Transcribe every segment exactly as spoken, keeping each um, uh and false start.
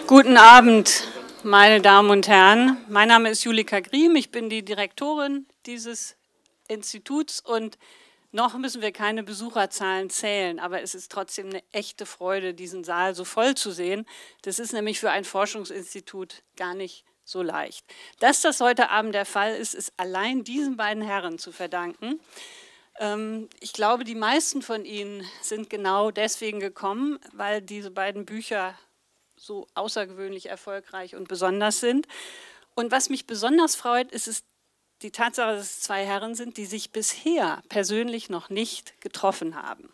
Guten Abend, meine Damen und Herren. Mein Name ist Julika Griem, ich bin die Direktorin dieses Instituts und noch müssen wir keine Besucherzahlen zählen, aber es ist trotzdem eine echte Freude, diesen Saal so voll zu sehen. Das ist nämlich für ein Forschungsinstitut gar nicht so leicht. Dass das heute Abend der Fall ist, ist allein diesen beiden Herren zu verdanken. Ich glaube, die meisten von Ihnen sind genau deswegen gekommen, weil diese beiden Bücher so außergewöhnlich erfolgreich und besonders sind. Und was mich besonders freut, ist es die Tatsache, dass es zwei Herren sind, die sich bisher persönlich noch nicht getroffen haben.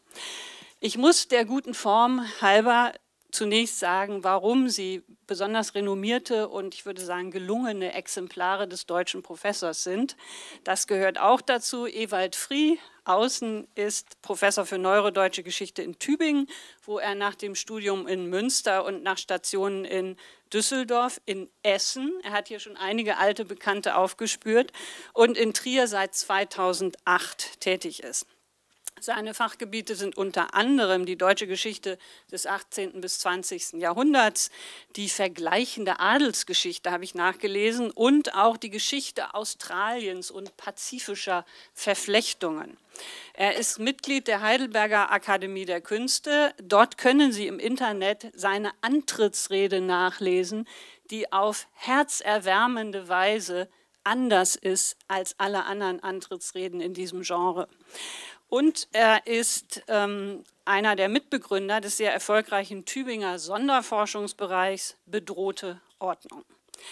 Ich muss der guten Form halber zunächst sagen, warum sie besonders renommierte und ich würde sagen gelungene Exemplare des deutschen Professors sind. Das gehört auch dazu. Ewald Frie, außen, ist Professor für Neurodeutsche Geschichte in Tübingen, wo er nach dem Studium in Münster und nach Stationen in Düsseldorf, in Essen, er hat hier schon einige alte Bekannte aufgespürt, und in Trier seit zweitausendacht tätig ist. Seine Fachgebiete sind unter anderem die deutsche Geschichte des achtzehnten bis zwanzigsten Jahrhunderts, die vergleichende Adelsgeschichte habe ich nachgelesen und auch die Geschichte Australiens und pazifischer Verflechtungen. Er ist Mitglied der Heidelberger Akademie der Künste. Dort können Sie im Internet seine Antrittsrede nachlesen, die auf herzerwärmende Weise anders ist als alle anderen Antrittsreden in diesem Genre. Und er ist ähm, einer der Mitbegründer des sehr erfolgreichen Tübinger Sonderforschungsbereichs Bedrohte Ordnung.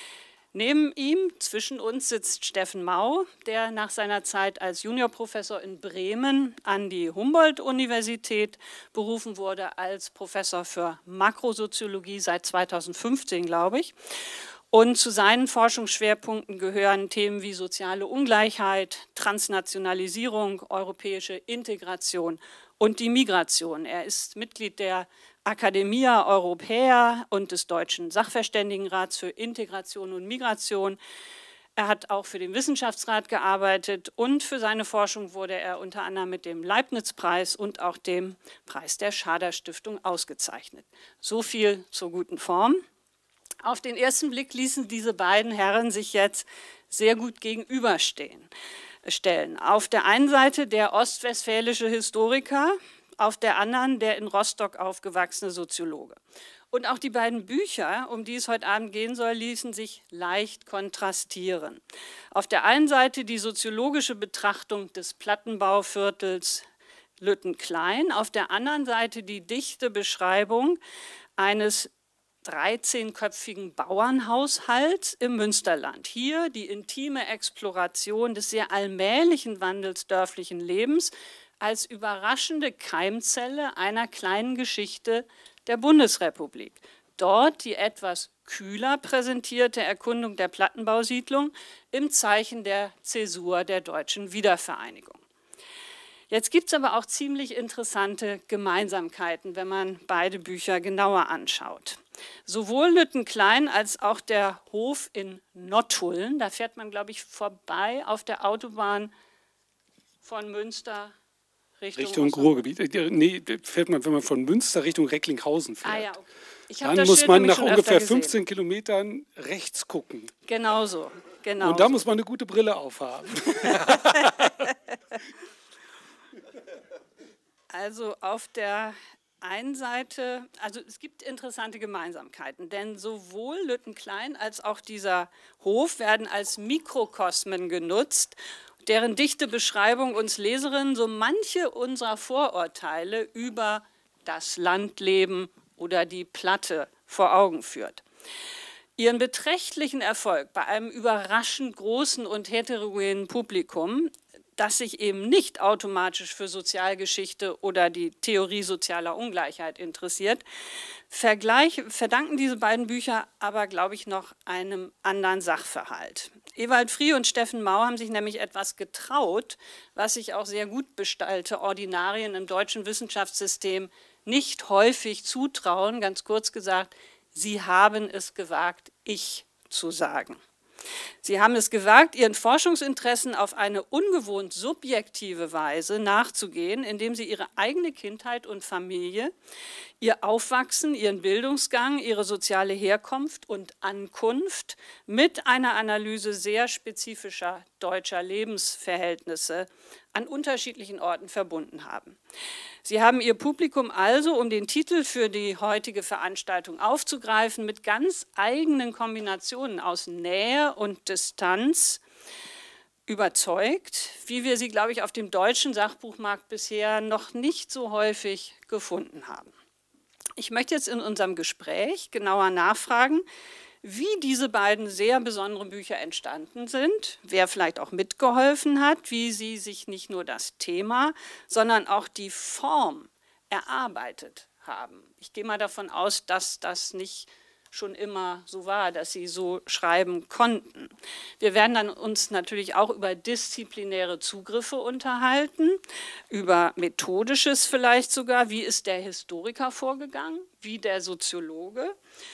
Neben ihm, zwischen uns, sitzt Steffen Mau, der nach seiner Zeit als Juniorprofessor in Bremen an die Humboldt-Universität berufen wurde, als Professor für Makrosoziologie seit zweitausendfünfzehn, glaube ich. Und zu seinen Forschungsschwerpunkten gehören Themen wie soziale Ungleichheit, Transnationalisierung, europäische Integration und die Migration. Er ist Mitglied der Academia Europaea und des Deutschen Sachverständigenrats für Integration und Migration. Er hat auch für den Wissenschaftsrat gearbeitet und für seine Forschung wurde er unter anderem mit dem Leibniz-Preis und auch dem Preis der Schader-Stiftung ausgezeichnet. So viel zur guten Form. Auf den ersten Blick ließen diese beiden Herren sich jetzt sehr gut gegenüberstehen. Stellen. Auf der einen Seite der ostwestfälische Historiker, auf der anderen der in Rostock aufgewachsene Soziologe. Und auch die beiden Bücher, um die es heute Abend gehen soll, ließen sich leicht kontrastieren. Auf der einen Seite die soziologische Betrachtung des Plattenbauviertels Lüttenklein, auf der anderen Seite die dichte Beschreibung eines dreizehnköpfigen Bauernhaushalts im Münsterland. Hier die intime Exploration des sehr allmählichen Wandels dörflichen Lebens als überraschende Keimzelle einer kleinen Geschichte der Bundesrepublik. Dort die etwas kühler präsentierte Erkundung der Plattenbausiedlung im Zeichen der Zäsur der deutschen Wiedervereinigung. Jetzt gibt es aber auch ziemlich interessante Gemeinsamkeiten, wenn man beide Bücher genauer anschaut. Sowohl Lüttenklein als auch der Hof in Nottuln, da fährt man, glaube ich, vorbei auf der Autobahn von Münster Richtung, Richtung Ruhrgebiet. Nee, fährt man, wenn man von Münster Richtung Recklinghausen fährt. Ah, ja, okay. Ich Dann muss man nach ungefähr fünfzehn Kilometern rechts gucken. Genau so. Genau Und da so. muss man eine gute Brille aufhaben. Also auf der einen Seite, also es gibt interessante Gemeinsamkeiten, denn sowohl Lüttenklein als auch dieser Hof werden als Mikrokosmen genutzt, deren dichte Beschreibung uns Leserinnen so manche unserer Vorurteile über das Landleben oder die Platte vor Augen führt. Ihren beträchtlichen Erfolg bei einem überraschend großen und heterogenen Publikum, das sich eben nicht automatisch für Sozialgeschichte oder die Theorie sozialer Ungleichheit interessiert, Vergleich, verdanken diese beiden Bücher aber, glaube ich, noch einem anderen Sachverhalt. Ewald Frie und Steffen Mau haben sich nämlich etwas getraut, was sich auch sehr gut bestallte Ordinarien im deutschen Wissenschaftssystem nicht häufig zutrauen. Ganz kurz gesagt, sie haben es gewagt, ich zu sagen. Sie haben es gewagt, Ihren Forschungsinteressen auf eine ungewohnt subjektive Weise nachzugehen, indem Sie Ihre eigene Kindheit und Familie, Ihr Aufwachsen, Ihren Bildungsgang, Ihre soziale Herkunft und Ankunft mit einer Analyse sehr spezifischer deutscher Lebensverhältnisse an unterschiedlichen Orten verbunden haben. Sie haben Ihr Publikum also, um den Titel für die heutige Veranstaltung aufzugreifen, mit ganz eigenen Kombinationen aus Nähe und Distanz überzeugt, wie wir sie, glaube ich, auf dem deutschen Sachbuchmarkt bisher noch nicht so häufig gefunden haben. Ich möchte jetzt in unserem Gespräch genauer nachfragen, wie diese beiden sehr besonderen Bücher entstanden sind, wer vielleicht auch mitgeholfen hat, wie sie sich nicht nur das Thema, sondern auch die Form erarbeitet haben. Ich gehe mal davon aus, dass das nicht schon immer so war, dass sie so schreiben konnten. Wir werden dann uns natürlich auch über disziplinäre Zugriffe unterhalten, über methodisches vielleicht sogar, wie ist der Historiker vorgegangen, wie der Soziologe.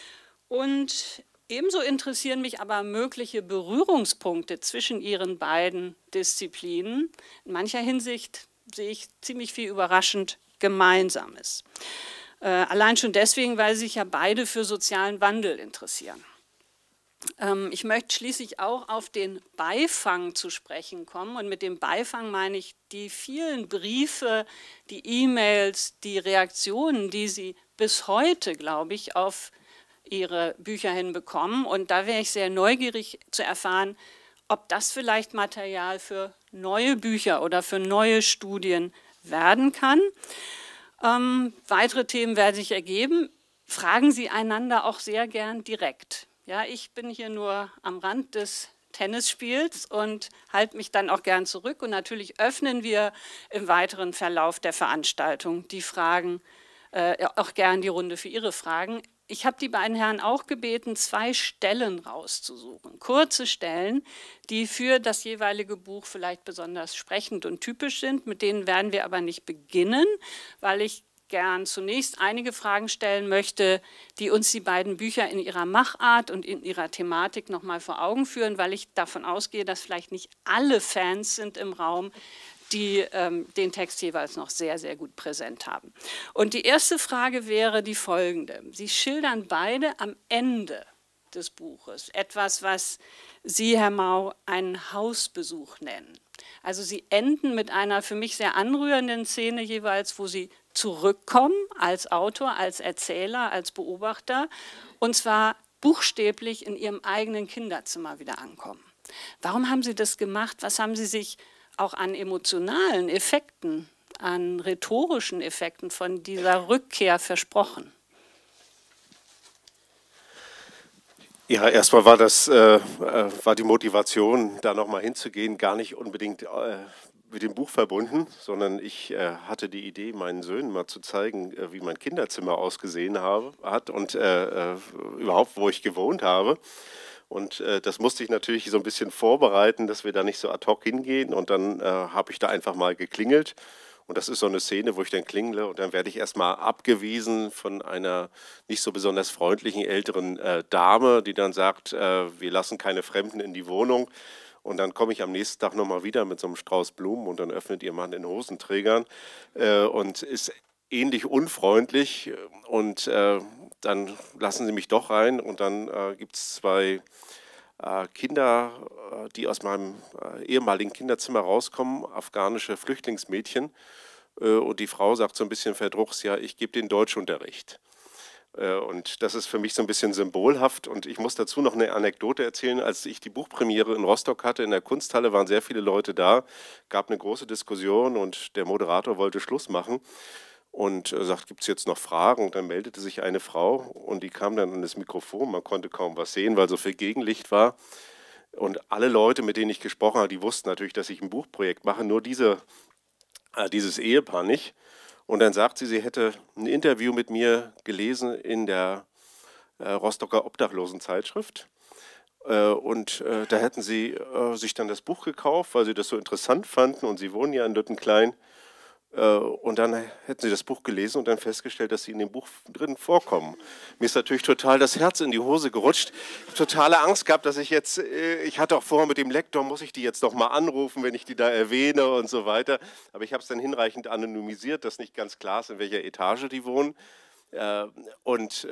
Und ebenso interessieren mich aber mögliche Berührungspunkte zwischen ihren beiden Disziplinen. In mancher Hinsicht sehe ich ziemlich viel überraschend Gemeinsames. Äh, allein schon deswegen, weil sich ja beide für sozialen Wandel interessieren. Ähm, ich möchte schließlich auch auf den Beifang zu sprechen kommen. Und mit dem Beifang meine ich die vielen Briefe, die E-Mails, die Reaktionen, die Sie bis heute, glaube ich, auf Ihre Bücher hinbekommen. Und da wäre ich sehr neugierig zu erfahren, ob das vielleicht Material für neue Bücher oder für neue Studien werden kann. Ähm, weitere Themen werden sich ergeben. Fragen Sie einander auch sehr gern direkt. Ja, ich bin hier nur am Rand des Tennisspiels und halte mich dann auch gern zurück. Und natürlich öffnen wir im weiteren Verlauf der Veranstaltung die Fragen, äh, auch gern die Runde für Ihre Fragen. Ich habe die beiden Herren auch gebeten, zwei Stellen rauszusuchen, kurze Stellen, die für das jeweilige Buch vielleicht besonders sprechend und typisch sind. Mit denen werden wir aber nicht beginnen, weil ich gern zunächst einige Fragen stellen möchte, die uns die beiden Bücher in ihrer Machart und in ihrer Thematik noch mal vor Augen führen, weil ich davon ausgehe, dass vielleicht nicht alle Fans sind im Raum, die ähm, den Text jeweils noch sehr, sehr gut präsent haben. Und die erste Frage wäre die folgende. Sie schildern beide am Ende des Buches etwas, was Sie, Herr Mau, einen Hausbesuch nennen. Also Sie enden mit einer für mich sehr anrührenden Szene jeweils, wo Sie zurückkommen als Autor, als Erzähler, als Beobachter, und zwar buchstäblich in Ihrem eigenen Kinderzimmer wieder ankommen. Warum haben Sie das gemacht? Was haben Sie sich auch an emotionalen Effekten, an rhetorischen Effekten von dieser Rückkehr versprochen? Ja, erstmal war das äh, war die Motivation, da nochmal hinzugehen, gar nicht unbedingt äh, mit dem Buch verbunden, sondern ich äh, hatte die Idee, meinen Söhnen mal zu zeigen, äh, wie mein Kinderzimmer ausgesehen habe, hat und äh, äh, überhaupt, wo ich gewohnt habe. Und äh, das musste ich natürlich so ein bisschen vorbereiten, dass wir da nicht so ad hoc hingehen. Und dann äh, habe ich da einfach mal geklingelt. Und das ist so eine Szene, wo ich dann klingle und dann werde ich erstmal abgewiesen von einer nicht so besonders freundlichen älteren äh, Dame, die dann sagt, äh, wir lassen keine Fremden in die Wohnung. Und dann komme ich am nächsten Tag nochmal wieder mit so einem Strauß Blumen und dann öffnet ihr Mann in Hosenträgern äh, und ist ähnlich unfreundlich. Und äh, dann lassen sie mich doch rein und dann äh, gibt es zwei äh, Kinder, äh, die aus meinem äh, ehemaligen Kinderzimmer rauskommen, afghanische Flüchtlingsmädchen. Äh, und die Frau sagt so ein bisschen verdruchs, ja, ich gebe den Deutschunterricht. Äh, und das ist für mich so ein bisschen symbolhaft. Und ich muss dazu noch eine Anekdote erzählen. Als ich die Buchpremiere in Rostock hatte, in der Kunsthalle, waren sehr viele Leute da, gab eine große Diskussion und der Moderator wollte Schluss machen. Und äh, sagt, gibt es jetzt noch Fragen? Und dann meldete sich eine Frau und die kam dann an das Mikrofon. Man konnte kaum was sehen, weil so viel Gegenlicht war. Und alle Leute, mit denen ich gesprochen habe, die wussten natürlich, dass ich ein Buchprojekt mache, nur diese, äh, dieses Ehepaar nicht. Und dann sagt sie, sie hätte ein Interview mit mir gelesen in der äh, Rostocker Obdachlosenzeitschrift. Äh, und äh, da hätten sie äh, sich dann das Buch gekauft, weil sie das so interessant fanden. Und sie wohnen ja in Lüttenklein. Und dann hätten Sie das Buch gelesen und dann festgestellt, dass Sie in dem Buch drin vorkommen. Mir ist natürlich total das Herz in die Hose gerutscht. Ich habe totale Angst gehabt, dass ich jetzt, ich hatte auch vorher mit dem Lektor, muss ich die jetzt noch mal anrufen, wenn ich die da erwähne und so weiter. Aber ich habe es dann hinreichend anonymisiert, dass nicht ganz klar ist, in welcher Etage die wohnen. Und,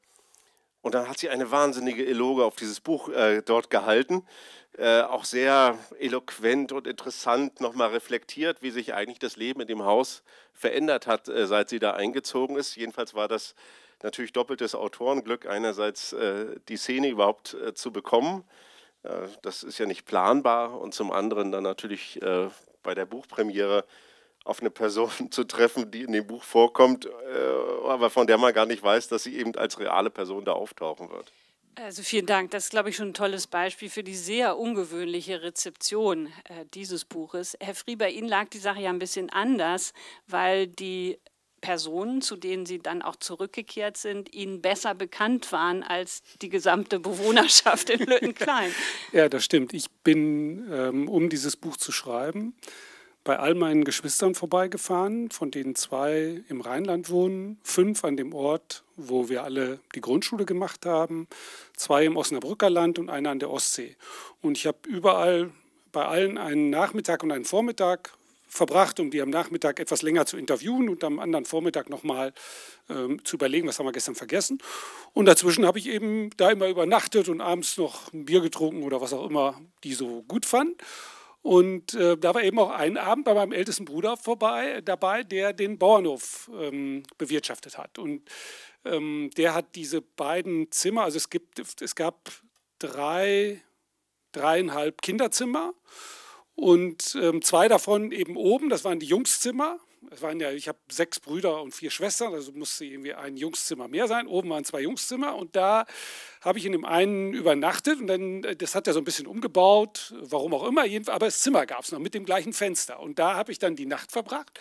und dann hat sie eine wahnsinnige Eloge auf dieses Buch dort gehalten. Äh, auch sehr eloquent und interessant nochmal reflektiert, wie sich eigentlich das Leben in dem Haus verändert hat, äh, seit sie da eingezogen ist. Jedenfalls war das natürlich doppeltes Autorenglück, einerseits äh, die Szene überhaupt äh, zu bekommen, äh, das ist ja nicht planbar, und zum anderen dann natürlich äh, bei der Buchpremiere auf eine Person zu treffen, die in dem Buch vorkommt, äh, aber von der man gar nicht weiß, dass sie eben als reale Person da auftauchen wird. Also vielen Dank. Das ist, glaube ich, schon ein tolles Beispiel für die sehr ungewöhnliche Rezeption äh, dieses Buches. Herr Frie, bei Ihnen lag die Sache ja ein bisschen anders, weil die Personen, zu denen Sie dann auch zurückgekehrt sind, Ihnen besser bekannt waren als die gesamte Bewohnerschaft in Lüttenklein. Ja, das stimmt. Ich bin, ähm, um dieses Buch zu schreiben, bei all meinen Geschwistern vorbeigefahren, von denen zwei im Rheinland wohnen, fünf an dem Ort, wo wir alle die Grundschule gemacht haben, zwei im Osnabrücker Land und einer an der Ostsee. Und ich habe überall bei allen einen Nachmittag und einen Vormittag verbracht, um die am Nachmittag etwas länger zu interviewen und am anderen Vormittag nochmal ähm, zu überlegen, was haben wir gestern vergessen. Und dazwischen habe ich eben da immer übernachtet und abends noch ein Bier getrunken oder was auch immer die so gut fanden. Und äh, da war eben auch ein Abend bei meinem ältesten Bruder vorbei, dabei, der den Bauernhof ähm, bewirtschaftet hat. Und ähm, der hat diese beiden Zimmer, also es, gibt, es gab drei, dreieinhalb Kinderzimmer und ähm, zwei davon eben oben, das waren die Jungszimmer. Es waren ja, ich habe sechs Brüder und vier Schwestern, also musste irgendwie ein Jungszimmer mehr sein. Oben waren zwei Jungszimmer und da habe ich in dem einen übernachtet und dann, das hat er so ein bisschen umgebaut, warum auch immer, aber das Zimmer gab es noch mit dem gleichen Fenster. Und da habe ich dann die Nacht verbracht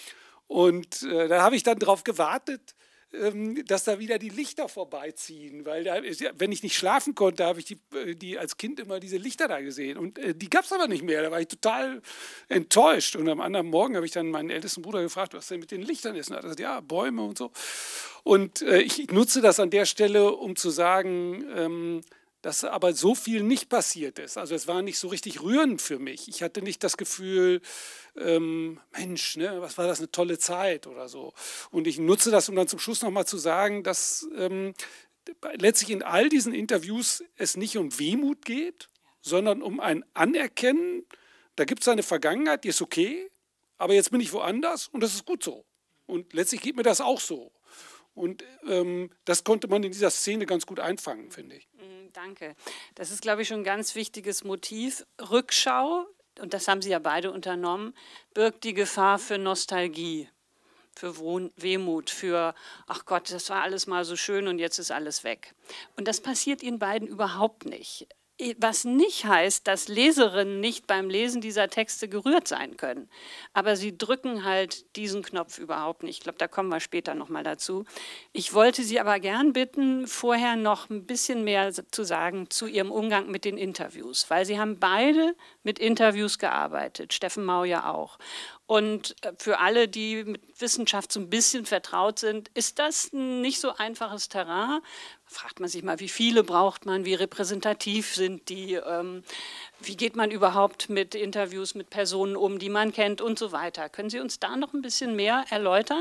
und äh, da habe ich dann darauf gewartet, ähm, dass da wieder die Lichter vorbeiziehen, weil da, wenn ich nicht schlafen konnte, habe ich die, die als Kind immer diese Lichter da gesehen und äh, die gab es aber nicht mehr, da war ich total enttäuscht und am anderen Morgen habe ich dann meinen ältesten Bruder gefragt, was denn mit den Lichtern ist, und er hat gesagt, ja, Bäume und so. Und äh, ich nutze das an der Stelle, um zu sagen, ähm, dass aber so viel nicht passiert ist. Also es war nicht so richtig rührend für mich. Ich hatte nicht das Gefühl, ähm, Mensch, ne, was war das eine tolle Zeit oder so. Und ich nutze das, um dann zum Schluss nochmal zu sagen, dass ähm, letztlich in all diesen Interviews es nicht um Wehmut geht, sondern um ein Anerkennen. Da gibt es eine Vergangenheit, die ist okay, aber jetzt bin ich woanders und das ist gut so. Und letztlich geht mir das auch so. Und ähm, das konnte man in dieser Szene ganz gut einfangen, finde ich. Danke. Das ist, glaube ich, schon ein ganz wichtiges Motiv. Rückschau, und das haben Sie ja beide unternommen, birgt die Gefahr für Nostalgie, für Wehmut, für, ach Gott, das war alles mal so schön und jetzt ist alles weg. Und das passiert Ihnen beiden überhaupt nicht. Was nicht heißt, dass Leserinnen nicht beim Lesen dieser Texte gerührt sein können. Aber sie drücken halt diesen Knopf überhaupt nicht. Ich glaube, da kommen wir später nochmal dazu. Ich wollte Sie aber gern bitten, vorher noch ein bisschen mehr zu sagen zu Ihrem Umgang mit den Interviews. Weil Sie haben beide mit Interviews gearbeitet, Steffen Mau ja auch. Und für alle, die mit Wissenschaft so ein bisschen vertraut sind, ist das ein nicht so einfaches Terrain. Fragt man sich mal, wie viele braucht man, wie repräsentativ sind die, ähm, wie geht man überhaupt mit Interviews mit Personen um, die man kennt und so weiter. Können Sie uns da noch ein bisschen mehr erläutern?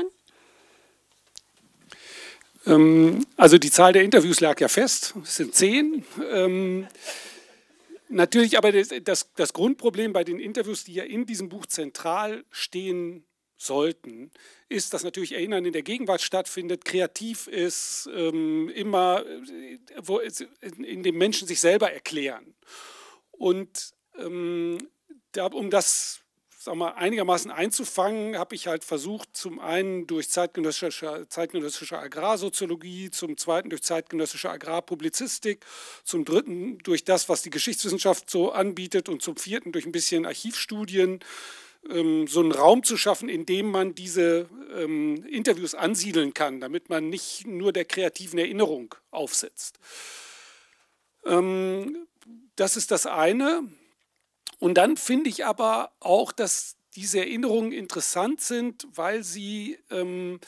Ähm, also die Zahl der Interviews lag ja fest, es sind zehn. Ähm, Natürlich, aber das, das, das Grundproblem bei den Interviews, die ja in diesem Buch zentral stehen sollten, ist, dass natürlich Erinnern in der Gegenwart stattfindet, kreativ ist, ähm, immer wo es, in dem Menschen sich selber erklären. Und ähm, da, um das sag mal, einigermaßen einzufangen, habe ich halt versucht, zum einen durch zeitgenössische, zeitgenössische Agrarsoziologie, zum zweiten durch zeitgenössische Agrarpublizistik, zum dritten durch das, was die Geschichtswissenschaft so anbietet und zum vierten durch ein bisschen Archivstudien, ähm, so einen Raum zu schaffen, in dem man diese ähm, Interviews ansiedeln kann, damit man nicht nur der kreativen Erinnerung aufsetzt. Ähm, das ist das eine. Und dann finde ich aber auch, dass diese Erinnerungen interessant sind, weil sie ähm,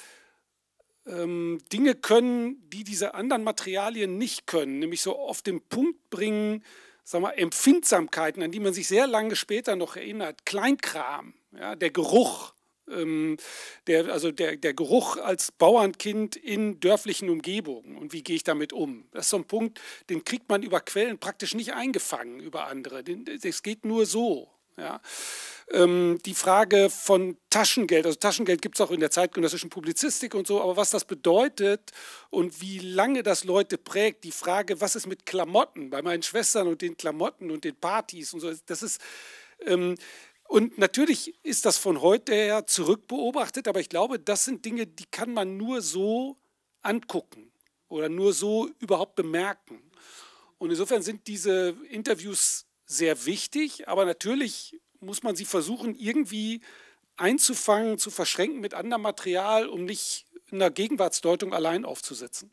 ähm, Dinge können, die diese anderen Materialien nicht können, nämlich so auf den Punkt bringen, sagen wir, Empfindsamkeiten, an die man sich sehr lange später noch erinnert, Kleinkram, ja, der Geruch, ähm, der, also der, der Geruch als Bauernkind in dörflichen Umgebungen und wie gehe ich damit um. Das ist so ein Punkt, den kriegt man über Quellen praktisch nicht eingefangen, über andere. Das geht nur so. Ja. Ähm, die Frage von Taschengeld, also Taschengeld gibt es auch in der zeitgenössischen Publizistik und so, aber was das bedeutet und wie lange das Leute prägt, die Frage, was ist mit Klamotten, bei meinen Schwestern und den Klamotten und den Partys und so, das ist, ähm, und natürlich ist das von heute her zurückbeobachtet, aber ich glaube, das sind Dinge, die kann man nur so angucken oder nur so überhaupt bemerken. Und insofern sind diese Interviews sehr wichtig, aber natürlich muss man sie versuchen, irgendwie einzufangen, zu verschränken mit anderem Material, um nicht in einer Gegenwartsdeutung allein aufzusetzen.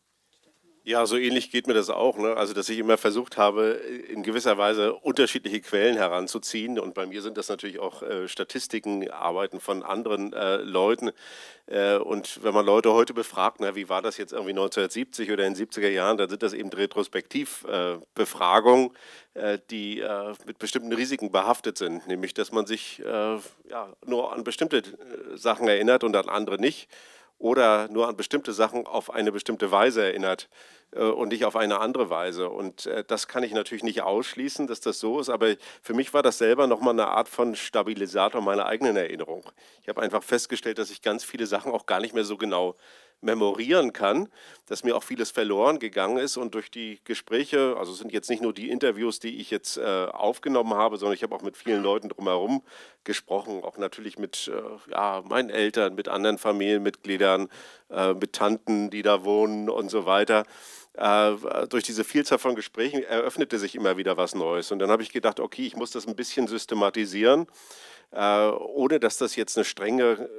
Ja, so ähnlich geht mir das auch. Ne? Also, dass ich immer versucht habe, in gewisser Weise unterschiedliche Quellen heranzuziehen. Und bei mir sind das natürlich auch äh, Statistiken, Arbeiten von anderen äh, Leuten. Äh, und wenn man Leute heute befragt, na, wie war das jetzt irgendwie neunzehnhundertsiebzig oder in den siebziger Jahren, dann sind das eben Retrospektivbefragungen, äh, äh, die äh, mit bestimmten Risiken behaftet sind. Nämlich, dass man sich äh, ja, nur an bestimmte äh, Sachen erinnert und an andere nicht. Oder nur an bestimmte Sachen auf eine bestimmte Weise erinnert äh, und nicht auf eine andere Weise. Und äh, das kann ich natürlich nicht ausschließen, dass das so ist, aber für mich war das selber nochmal eine Art von Stabilisator meiner eigenen Erinnerung. Ich habe einfach festgestellt, dass ich ganz viele Sachen auch gar nicht mehr so genau memorieren kann, dass mir auch vieles verloren gegangen ist und durch die Gespräche, also es sind jetzt nicht nur die Interviews, die ich jetzt äh, aufgenommen habe, sondern ich habe auch mit vielen Leuten drumherum gesprochen, auch natürlich mit äh, ja, meinen Eltern, mit anderen Familienmitgliedern, äh, mit Tanten, die da wohnen und so weiter. Äh, durch diese Vielzahl von Gesprächen eröffnete sich immer wieder was Neues und dann habe ich gedacht, okay, ich muss das ein bisschen systematisieren, äh, ohne dass das jetzt eine strenge äh,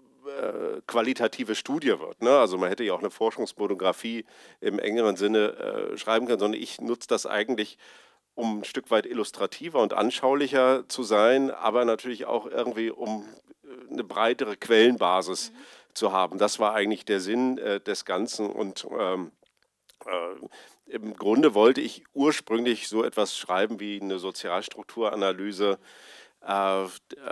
qualitative Studie wird. Ne? Also man hätte ja auch eine Forschungsmonographie im engeren Sinne äh, schreiben können, sondern ich nutze das eigentlich, um ein Stück weit illustrativer und anschaulicher zu sein, aber natürlich auch irgendwie, um eine breitere Quellenbasis mhm. zu haben. Das war eigentlich der Sinn äh, des Ganzen und ähm, äh, im Grunde wollte ich ursprünglich so etwas schreiben wie eine Sozialstrukturanalyse der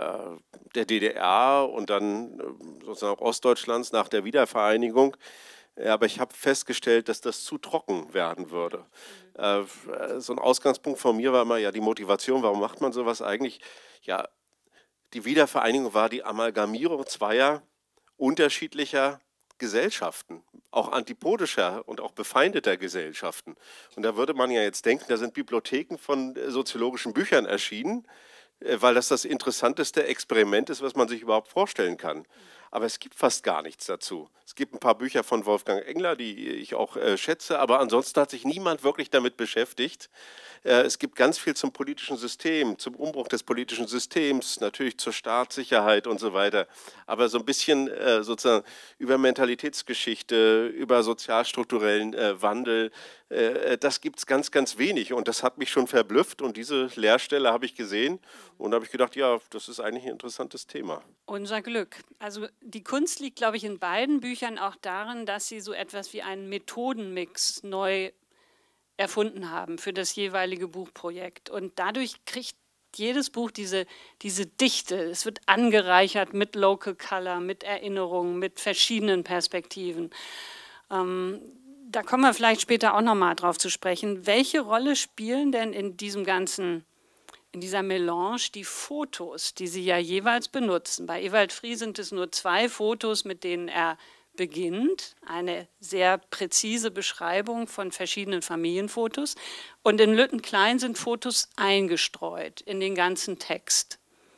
D D R und dann sozusagen auch Ostdeutschlands nach der Wiedervereinigung. Aber ich habe festgestellt, dass das zu trocken werden würde. Mhm. So ein Ausgangspunkt von mir war immer, ja, die Motivation, warum macht man sowas eigentlich? Ja, die Wiedervereinigung war die Amalgamierung zweier unterschiedlicher Gesellschaften, auch antipodischer und auch befeindeter Gesellschaften. Und da würde man ja jetzt denken, da sind Bibliotheken von soziologischen Büchern erschienen, weil das das interessanteste Experiment ist, was man sich überhaupt vorstellen kann. Aber es gibt fast gar nichts dazu. Es gibt ein paar Bücher von Wolfgang Engler, die ich auch äh, schätze, aber ansonsten hat sich niemand wirklich damit beschäftigt. Äh, es gibt ganz viel zum politischen System, zum Umbruch des politischen Systems, natürlich zur Staatssicherheit und so weiter. Aber so ein bisschen äh, sozusagen über Mentalitätsgeschichte, über sozialstrukturellen äh, Wandel, äh, das gibt es ganz, ganz wenig. Und das hat mich schon verblüfft. Und diese Leerstelle habe ich gesehen und da habe ich gedacht, ja, das ist eigentlich ein interessantes Thema. Unser Glück. Also die Kunst liegt, glaube ich, in beiden Büchern auch darin, dass sie so etwas wie einen Methodenmix neu erfunden haben für das jeweilige Buchprojekt. Und dadurch kriegt jedes Buch diese, diese Dichte. Es wird angereichert mit Local Color, mit Erinnerungen, mit verschiedenen Perspektiven. Ähm, da kommen wir vielleicht später auch nochmal drauf zu sprechen. Welche Rolle spielen denn in diesem ganzen in dieser Melange die Fotos, die Sie ja jeweils benutzen? Bei Ewald Frie sind es nur zwei Fotos, mit denen er beginnt, eine sehr präzise Beschreibung von verschiedenen Familienfotos. Und in Lütten Klein sind Fotos eingestreut in den ganzen Text.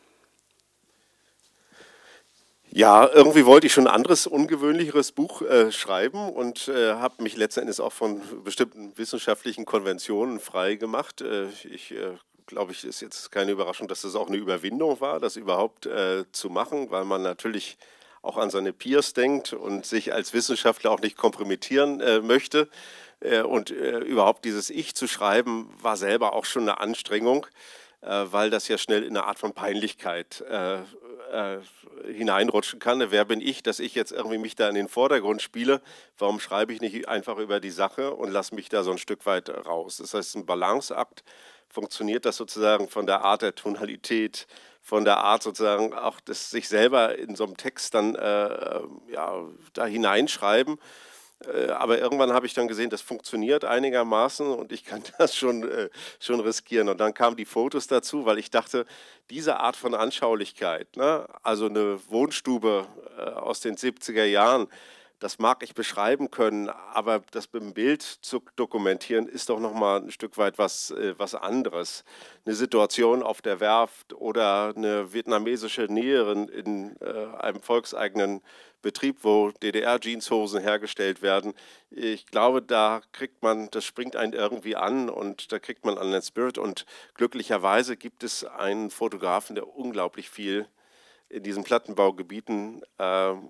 Ja, irgendwie wollte ich schon ein anderes, ungewöhnlicheres Buch äh, schreiben und äh, habe mich letzten Endes auch von bestimmten wissenschaftlichen Konventionen frei gemacht. Äh, ich äh, glaube, ich ist jetzt keine Überraschung, dass das auch eine Überwindung war, das überhaupt äh, zu machen, weil man natürlich auch an seine Peers denkt und sich als Wissenschaftler auch nicht kompromittieren äh, möchte. Äh, und äh, überhaupt dieses Ich zu schreiben, war selber auch schon eine Anstrengung. äh, weil das ja schnell in eine Art von Peinlichkeit äh, äh, hineinrutschen kann. Wer bin ich, dass ich jetzt irgendwie mich da in den Vordergrund spiele? Warum schreibe ich nicht einfach über die Sache und lasse mich da so ein Stück weit raus? Das heißt, ein Balanceakt. Funktioniert das sozusagen von der Art der Tonalität, von der Art sozusagen auch das sich selber in so einem Text dann äh, ja, da hineinschreiben. Äh, aber irgendwann habe ich dann gesehen, das funktioniert einigermaßen und ich kann das schon, äh, schon riskieren. Und dann kamen die Fotos dazu, weil ich dachte, diese Art von Anschaulichkeit, ne, also eine Wohnstube äh, aus den siebziger Jahren, das mag ich beschreiben können, aber das mit dem Bild zu dokumentieren, ist doch nochmal ein Stück weit was, äh, was anderes. Eine Situation auf der Werft oder eine vietnamesische Näherin in äh, einem volkseigenen Betrieb, wo D D R-Jeanshosen hergestellt werden. Ich glaube, da kriegt man, das springt einen irgendwie an und da kriegt man an den Spirit. Und glücklicherweise gibt es einen Fotografen, der unglaublich viel in diesen Plattenbaugebieten äh, äh,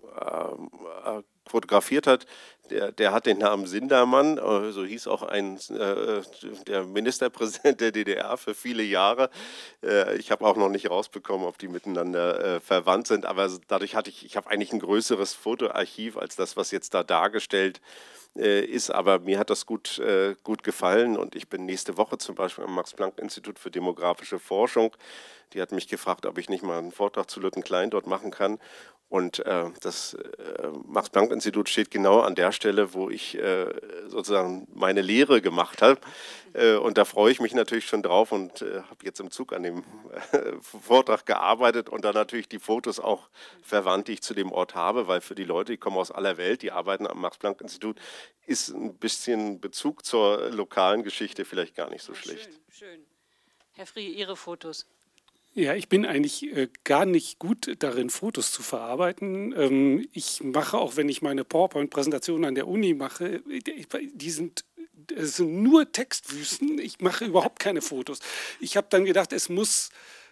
fotografiert hat. Der, der hat den Namen Sindermann, äh, so hieß auch ein, äh, der Ministerpräsident der D D R für viele Jahre. Äh, ich habe auch noch nicht rausbekommen, ob die miteinander äh, verwandt sind, aber dadurch hatte ich, ich habe eigentlich ein größeres Fotoarchiv als das, was jetzt da dargestellt äh, ist, aber mir hat das gut, äh, gut gefallen und ich bin nächste Woche zum Beispiel am Max-Planck-Institut für demografische Forschung. Die hat mich gefragt, ob ich nicht mal einen Vortrag zu Lütten Klein dort machen kann. Und äh, das äh, Max-Planck-Institut steht genau an der Stelle, wo ich äh, sozusagen meine Lehre gemacht habe. Äh, und da freue ich mich natürlich schon drauf und äh, habe jetzt im Zug an dem äh, Vortrag gearbeitet und dann natürlich die Fotos auch verwandt, die ich zu dem Ort habe, weil für die Leute, die kommen aus aller Welt, die arbeiten am Max-Planck-Institut, ist ein bisschen Bezug zur lokalen Geschichte vielleicht gar nicht so schlecht. Schön, schön. Herr Frie, Ihre Fotos. Ja, ich bin eigentlich äh, gar nicht gut darin, Fotos zu verarbeiten. Ähm, ich mache, auch wenn ich meine PowerPoint-Präsentation an der Uni mache, die sind, das sind nur Textwüsten. Ich mache überhaupt keine Fotos. Ich habe dann gedacht, es muss,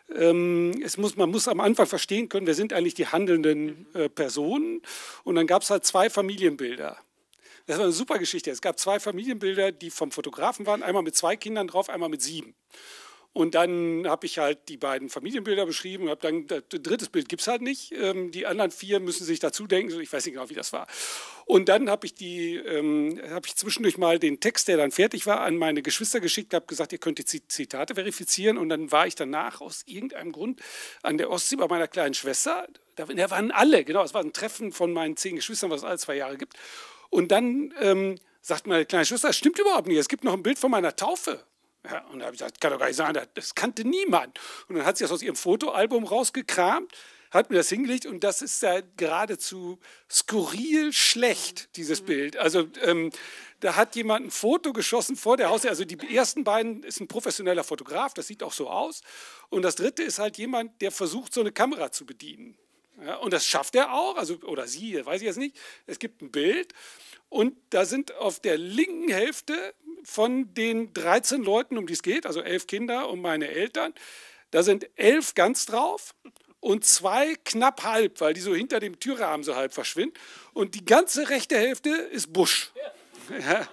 ähm, es muss, man muss am Anfang verstehen können, wer sind eigentlich die handelnden äh, Personen. Und dann gab es halt zwei Familienbilder. Das war eine super Geschichte. Es gab zwei Familienbilder, die vom Fotografen waren, einmal mit zwei Kindern drauf, einmal mit sieben. Und dann habe ich halt die beiden Familienbilder beschrieben und habe dann, das drittes Bild gibt es halt nicht. Ähm, die anderen vier müssen sich dazu denken, ich weiß nicht genau, wie das war. Und dann habe ich, die, ähm, hab ich zwischendurch mal den Text, der dann fertig war, an meine Geschwister geschickt, habe gesagt, ihr könnt die Zitate verifizieren. Und dann war ich danach aus irgendeinem Grund an der Ostsee bei meiner kleinen Schwester. Da, da waren alle, genau, es war ein Treffen von meinen zehn Geschwistern, was es alle zwei Jahre gibt. Und dann ähm, sagt meine kleine Schwester, das stimmt überhaupt nicht, es gibt noch ein Bild von meiner Taufe. Ja, und da habe ich gesagt, kann doch gar nicht sein, das kannte niemand. Und dann hat sie das aus ihrem Fotoalbum rausgekramt, hat mir das hingelegt und das ist ja geradezu skurril schlecht, dieses Bild. Also ähm, da hat jemand ein Foto geschossen vor der Haustür. Also die ersten beiden ist ein professioneller Fotograf, das sieht auch so aus. Und das dritte ist halt jemand, der versucht, so eine Kamera zu bedienen. Ja, und das schafft er auch, also, oder sie, weiß ich jetzt nicht. Es gibt ein Bild und da sind auf der linken Hälfte von den dreizehn Leuten, um die es geht, also elf Kinder und meine Eltern, da sind elf ganz drauf und zwei knapp halb, weil die so hinter dem Türrahmen so halb verschwinden. Und die ganze rechte Hälfte ist Busch. Ja.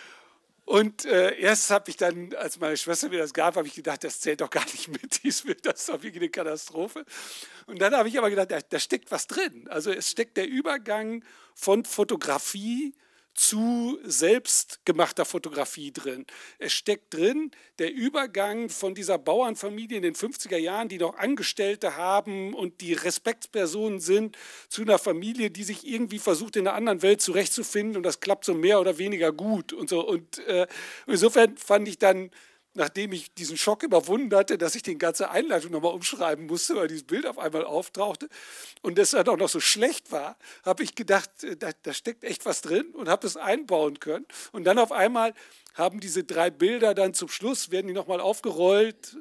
Und äh, erst habe ich dann, als meine Schwester mir das gab, habe ich gedacht, das zählt doch gar nicht mit, das ist doch wirklich eine Katastrophe. Und dann habe ich aber gedacht, da, da steckt was drin. Also es steckt der Übergang von Fotografie zu selbstgemachter Fotografie drin. Es steckt drin der Übergang von dieser Bauernfamilie in den fünfziger Jahren, die noch Angestellte haben und die Respektspersonen sind, zu einer Familie, die sich irgendwie versucht, in einer anderen Welt zurechtzufinden und das klappt so mehr oder weniger gut und so. Und äh, insofern fand ich dann, nachdem ich diesen Schock überwunden hatte, dass ich die ganze Einleitung nochmal umschreiben musste, weil dieses Bild auf einmal auftauchte und das dann auch noch so schlecht war, habe ich gedacht, da, da steckt echt was drin und habe es einbauen können. Und dann auf einmal haben diese drei Bilder dann zum Schluss, werden die nochmal aufgerollt.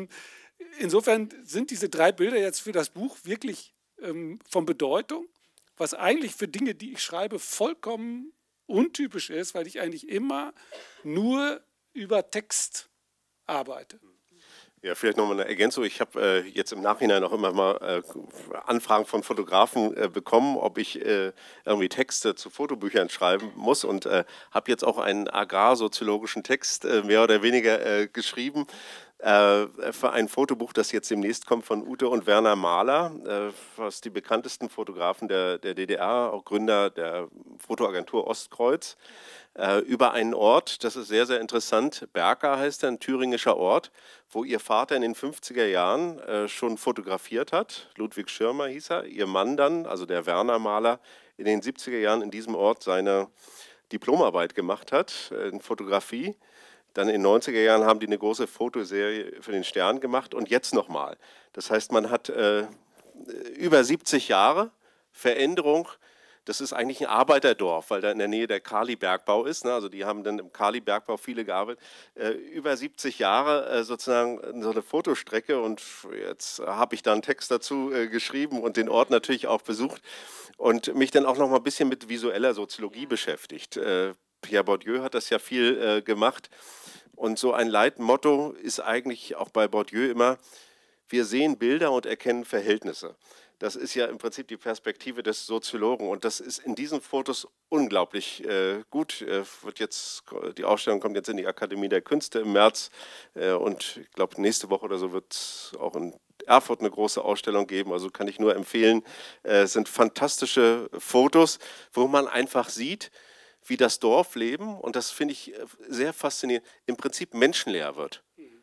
Insofern sind diese drei Bilder jetzt für das Buch wirklich von Bedeutung, was eigentlich für Dinge, die ich schreibe, vollkommen untypisch ist, weil ich eigentlich immer nur über Text arbeite. Ja, vielleicht nochmal eine Ergänzung. Ich habe äh, jetzt im Nachhinein auch immer mal äh, Anfragen von Fotografen äh, bekommen, ob ich äh, irgendwie Texte zu Fotobüchern schreiben muss und äh, habe jetzt auch einen agrarsoziologischen Text äh, mehr oder weniger äh, geschrieben. äh, für ein Fotobuch, das jetzt demnächst kommt von Ute und Werner Mahler, äh, was die bekanntesten Fotografen der, der D D R, auch Gründer der Fotoagentur Ostkreuz, äh, über einen Ort, das ist sehr, sehr interessant, Berka heißt er, ein thüringischer Ort, wo ihr Vater in den fünfziger Jahren äh, schon fotografiert hat, Ludwig Schirmer hieß er, ihr Mann dann, also der Werner Mahler, in den siebziger Jahren in diesem Ort seine Diplomarbeit gemacht hat, äh, in Fotografie. Dann in den neunziger Jahren haben die eine große Fotoserie für den Stern gemacht und jetzt nochmal. Das heißt, man hat äh, über siebzig Jahre Veränderung. Das ist eigentlich ein Arbeiterdorf, weil da in der Nähe der Kalibergbau ist. Ne? Also die haben dann im Kalibergbau viele gearbeitet. Äh, über siebzig Jahre äh, sozusagen so eine Fotostrecke und jetzt habe ich da einen Text dazu äh, geschrieben und den Ort natürlich auch besucht und mich dann auch noch mal ein bisschen mit visueller Soziologie beschäftigt. Äh, Pierre Bourdieu hat das ja viel äh, gemacht und so ein Leitmotto ist eigentlich auch bei Bourdieu immer, wir sehen Bilder und erkennen Verhältnisse. Das ist ja im Prinzip die Perspektive des Soziologen und das ist in diesen Fotos unglaublich äh, gut. Äh, wird jetzt, die Ausstellung kommt jetzt in die Akademie der Künste im März äh, und ich glaube nächste Woche oder so wird es auch in Erfurt eine große Ausstellung geben, also kann ich nur empfehlen. Äh, es sind fantastische Fotos, wo man einfach sieht, wie das Dorfleben, und das finde ich sehr faszinierend, im Prinzip menschenleer wird.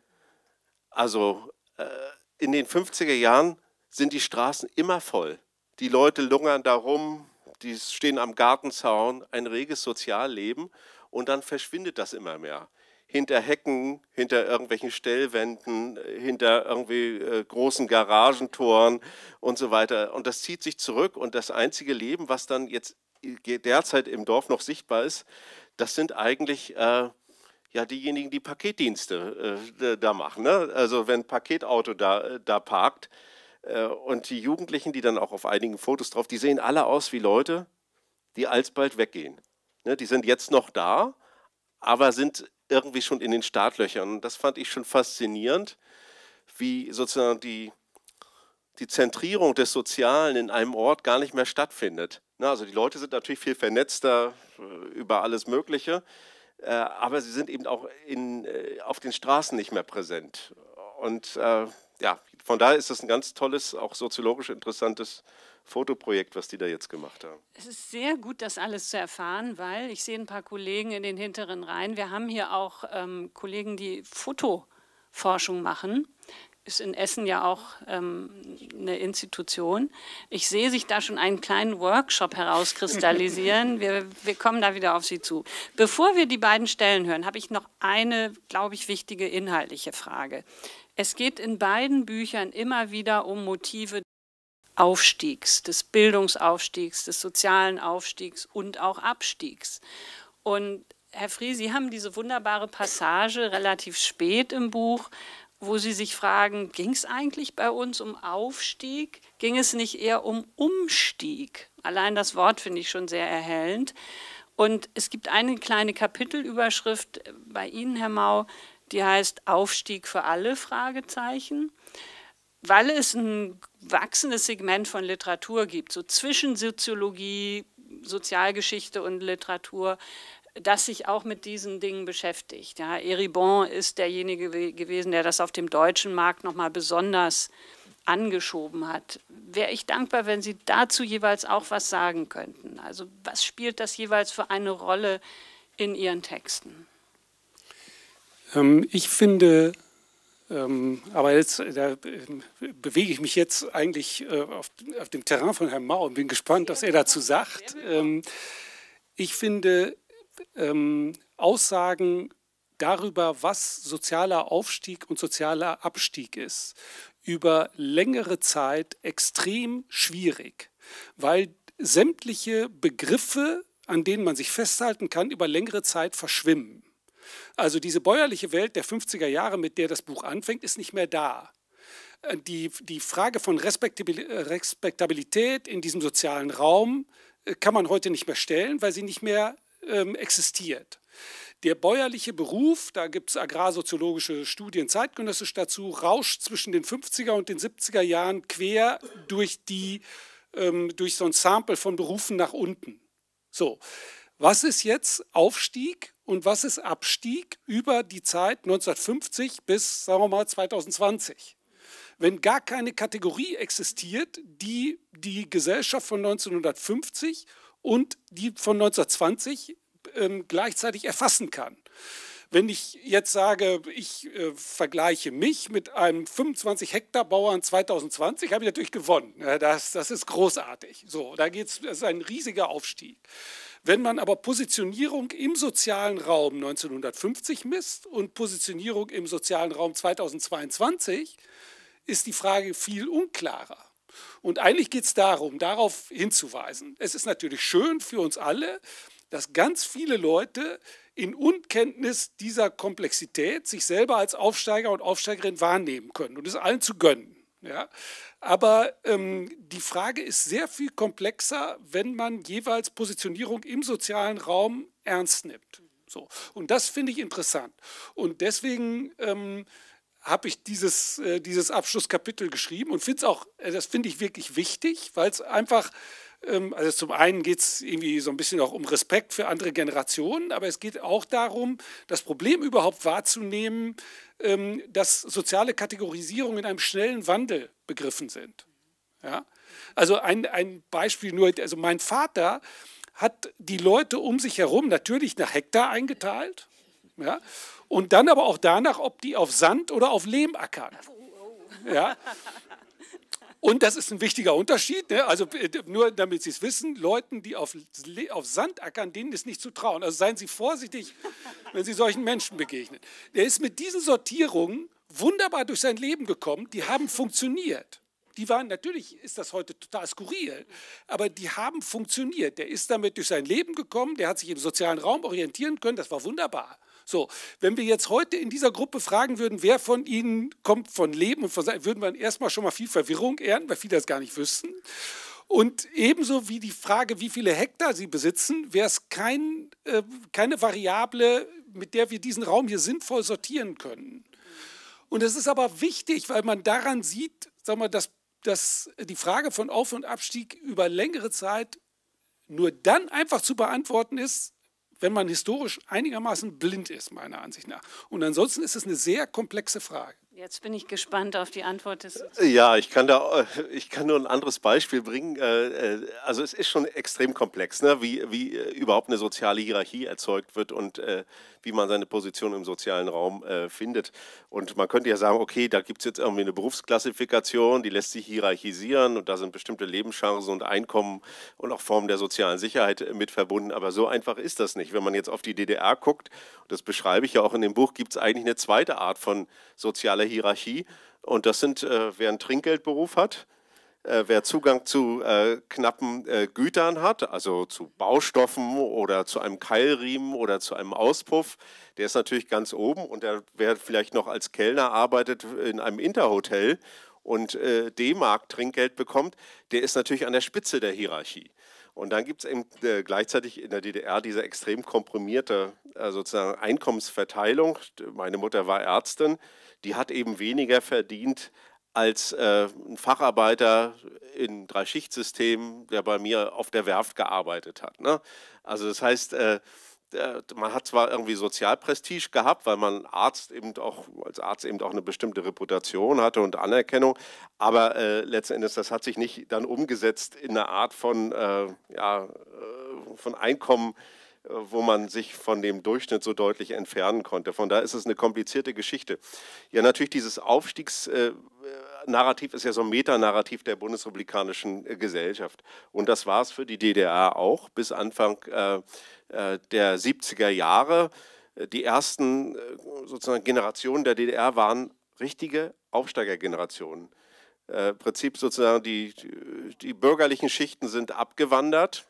Also äh, in den fünfziger Jahren sind die Straßen immer voll. Die Leute lungern da rum, die stehen am Gartenzaun, ein reges Sozialleben und dann verschwindet das immer mehr. Hinter Hecken, hinter irgendwelchen Stellwänden, hinter irgendwie äh, großen Garagentoren und so weiter. Und das zieht sich zurück und das einzige Leben, was dann jetzt derzeit im Dorf noch sichtbar ist, das sind eigentlich äh, ja, diejenigen, die Paketdienste äh, da machen. Ne? Also wenn ein Paketauto da, da parkt äh, und die Jugendlichen, die dann auch auf einigen Fotos drauf, die sehen alle aus wie Leute, die alsbald weggehen. Ne? Die sind jetzt noch da, aber sind irgendwie schon in den Startlöchern. Und das fand ich schon faszinierend, wie sozusagen die, die Zentrierung des Sozialen in einem Ort gar nicht mehr stattfindet. Also die Leute sind natürlich viel vernetzter über alles Mögliche, aber sie sind eben auch in, auf den Straßen nicht mehr präsent. Und äh, ja, von daher ist das ein ganz tolles, auch soziologisch interessantes Fotoprojekt, was die da jetzt gemacht haben. Es ist sehr gut, das alles zu erfahren, weil ich sehe ein paar Kollegen in den hinteren Reihen. Wir haben hier auch ähm, Kollegen, die Fotoforschung machen. Ist in Essen ja auch ähm, eine Institution. Ich sehe sich da schon einen kleinen Workshop herauskristallisieren. Wir, wir kommen da wieder auf Sie zu. Bevor wir die beiden Stellen hören, habe ich noch eine, glaube ich, wichtige inhaltliche Frage. Es geht in beiden Büchern immer wieder um Motive des Aufstiegs, des Bildungsaufstiegs, des sozialen Aufstiegs und auch Abstiegs. Und Herr Fries, Sie haben diese wunderbare Passage relativ spät im Buch, wo Sie sich fragen, ging es eigentlich bei uns um Aufstieg? Ging es nicht eher um Umstieg? Allein das Wort finde ich schon sehr erhellend. Und es gibt eine kleine Kapitelüberschrift bei Ihnen, Herr Mau, die heißt Aufstieg für alle, Fragezeichen. Weil es ein wachsendes Segment von Literatur gibt, so zwischen Soziologie, Sozialgeschichte und Literatur, das sich auch mit diesen Dingen beschäftigt. Ja, Eribon ist derjenige gewesen, der das auf dem deutschen Markt nochmal besonders angeschoben hat. Wäre ich dankbar, wenn Sie dazu jeweils auch was sagen könnten. Also was spielt das jeweils für eine Rolle in Ihren Texten? Ähm, ich finde, ähm, aber jetzt da, äh, bewege ich mich jetzt eigentlich äh, auf, auf dem Terrain von Herrn Mau und bin gespannt, was er dazu sagt. Ähm, ich finde, Ähm, Aussagen darüber, was sozialer Aufstieg und sozialer Abstieg ist, über längere Zeit extrem schwierig, weil sämtliche Begriffe, an denen man sich festhalten kann, über längere Zeit verschwimmen. Also diese bäuerliche Welt der fünfziger Jahre, mit der das Buch anfängt, ist nicht mehr da. Die, die Frage von Respektabilität in diesem sozialen Raum kann man heute nicht mehr stellen, weil sie nicht mehr Ähm, existiert. Der bäuerliche Beruf, da gibt es agrarsoziologische Studien zeitgenössisch dazu, rauscht zwischen den fünfziger und den siebziger Jahren quer durch, die, ähm, durch so ein Sample von Berufen nach unten. So. Was ist jetzt Aufstieg und was ist Abstieg über die Zeit neunzehnhundertfünfzig bis, sagen wir mal, zweitausendzwanzig? Wenn gar keine Kategorie existiert, die die Gesellschaft von neunzehnhundertfünfzig und die von neunzehnhundertzwanzig ähm, gleichzeitig erfassen kann. Wenn ich jetzt sage, ich äh, vergleiche mich mit einem fünfundzwanzig Hektar Bauern zweitausendzwanzig, habe ich natürlich gewonnen. Ja, das, das ist großartig. So, da geht's, das ist ein riesiger Aufstieg. Wenn man aber Positionierung im sozialen Raum neunzehnhundertfünfzig misst und Positionierung im sozialen Raum zweitausendzweiundzwanzig, ist die Frage viel unklarer. Und eigentlich geht es darum, darauf hinzuweisen. Es ist natürlich schön für uns alle, dass ganz viele Leute in Unkenntnis dieser Komplexität sich selber als Aufsteiger und Aufsteigerin wahrnehmen können und es allen zu gönnen. Ja? Aber ähm, die Frage ist sehr viel komplexer, wenn man jeweils Positionierung im sozialen Raum ernst nimmt. So. Und das finde ich interessant. Und deswegen ähm, habe ich dieses, äh, dieses Abschlusskapitel geschrieben und finde es auch, äh, das finde ich wirklich wichtig, weil es einfach, ähm, also zum einen geht es irgendwie so ein bisschen auch um Respekt für andere Generationen, aber es geht auch darum, das Problem überhaupt wahrzunehmen, ähm, dass soziale Kategorisierung in einem schnellen Wandel begriffen sind. Ja? Also ein, ein Beispiel nur, also mein Vater hat die Leute um sich herum natürlich nach Hektar eingeteilt, ja? Und dann aber auch danach, ob die auf Sand oder auf Lehm ackern. Ja? Und das ist ein wichtiger Unterschied, ne? Also nur damit Sie es wissen, Leuten, die auf, auf Sand ackern, denen ist nicht zu trauen. Also seien Sie vorsichtig, wenn Sie solchen Menschen begegnen. Der ist mit diesen Sortierungen wunderbar durch sein Leben gekommen, die haben funktioniert. Die waren, natürlich ist das heute total skurril, aber die haben funktioniert. Der ist damit durch sein Leben gekommen, der hat sich im sozialen Raum orientieren können, das war wunderbar. So, wenn wir jetzt heute in dieser Gruppe fragen würden, wer von Ihnen kommt von Leben und von Sein, würden wir erstmal schon mal viel Verwirrung ernten, weil viele das gar nicht wüssten. Und ebenso wie die Frage, wie viele Hektar Sie besitzen, wäre es kein, äh, keine Variable, mit der wir diesen Raum hier sinnvoll sortieren können. Und es ist aber wichtig, weil man daran sieht, sagen wir, dass, dass die Frage von Auf- und Abstieg über längere Zeit nur dann einfach zu beantworten ist, wenn man historisch einigermaßen blind ist, meiner Ansicht nach. Und ansonsten ist es eine sehr komplexe Frage. Jetzt bin ich gespannt auf die Antwort des... Ja, ich kann, da, ich kann nur ein anderes Beispiel bringen. Also es ist schon extrem komplex, ne? wie, wie überhaupt eine soziale Hierarchie erzeugt wird und wie man seine Position im sozialen Raum findet. Und man könnte ja sagen, okay, da gibt es jetzt irgendwie eine Berufsklassifikation, die lässt sich hierarchisieren und da sind bestimmte Lebenschancen und Einkommen und auch Formen der sozialen Sicherheit mit verbunden. Aber so einfach ist das nicht. Wenn man jetzt auf die D D R guckt, das beschreibe ich ja auch in dem Buch, gibt es eigentlich eine zweite Art von sozialer Hierarchie und das sind, äh, wer einen Trinkgeldberuf hat, äh, wer Zugang zu äh, knappen äh, Gütern hat, also zu Baustoffen oder zu einem Keilriemen oder zu einem Auspuff, der ist natürlich ganz oben und der, wer vielleicht noch als Kellner arbeitet in einem Interhotel und äh, D-Mark Trinkgeld bekommt, der ist natürlich an der Spitze der Hierarchie. Und dann gibt es eben äh, gleichzeitig in der D D R diese extrem komprimierte äh, sozusagen Einkommensverteilung. Meine Mutter war Ärztin, die hat eben weniger verdient als äh, ein Facharbeiter in Drei-Schicht-System, der bei mir auf der Werft gearbeitet hat. Ne? Also das heißt, äh, man hat zwar irgendwie Sozialprestige gehabt, weil man Arzt eben auch, als Arzt eben auch eine bestimmte Reputation hatte und Anerkennung, aber äh, letzten Endes, das hat sich nicht dann umgesetzt in eine Art von, äh, ja, äh, von Einkommen, äh, wo man sich von dem Durchschnitt so deutlich entfernen konnte. Von daher ist es eine komplizierte Geschichte. Ja, natürlich dieses Aufstiegsnarrativ ist ja so ein Metanarrativ der bundesrepublikanischen äh, Gesellschaft. Und das war es für die D D R auch bis Anfang äh, der siebziger Jahre. Die ersten sozusagen Generationen der D D R waren richtige Aufsteigergenerationen. Äh, Im Prinzip sozusagen die, die bürgerlichen Schichten sind abgewandert,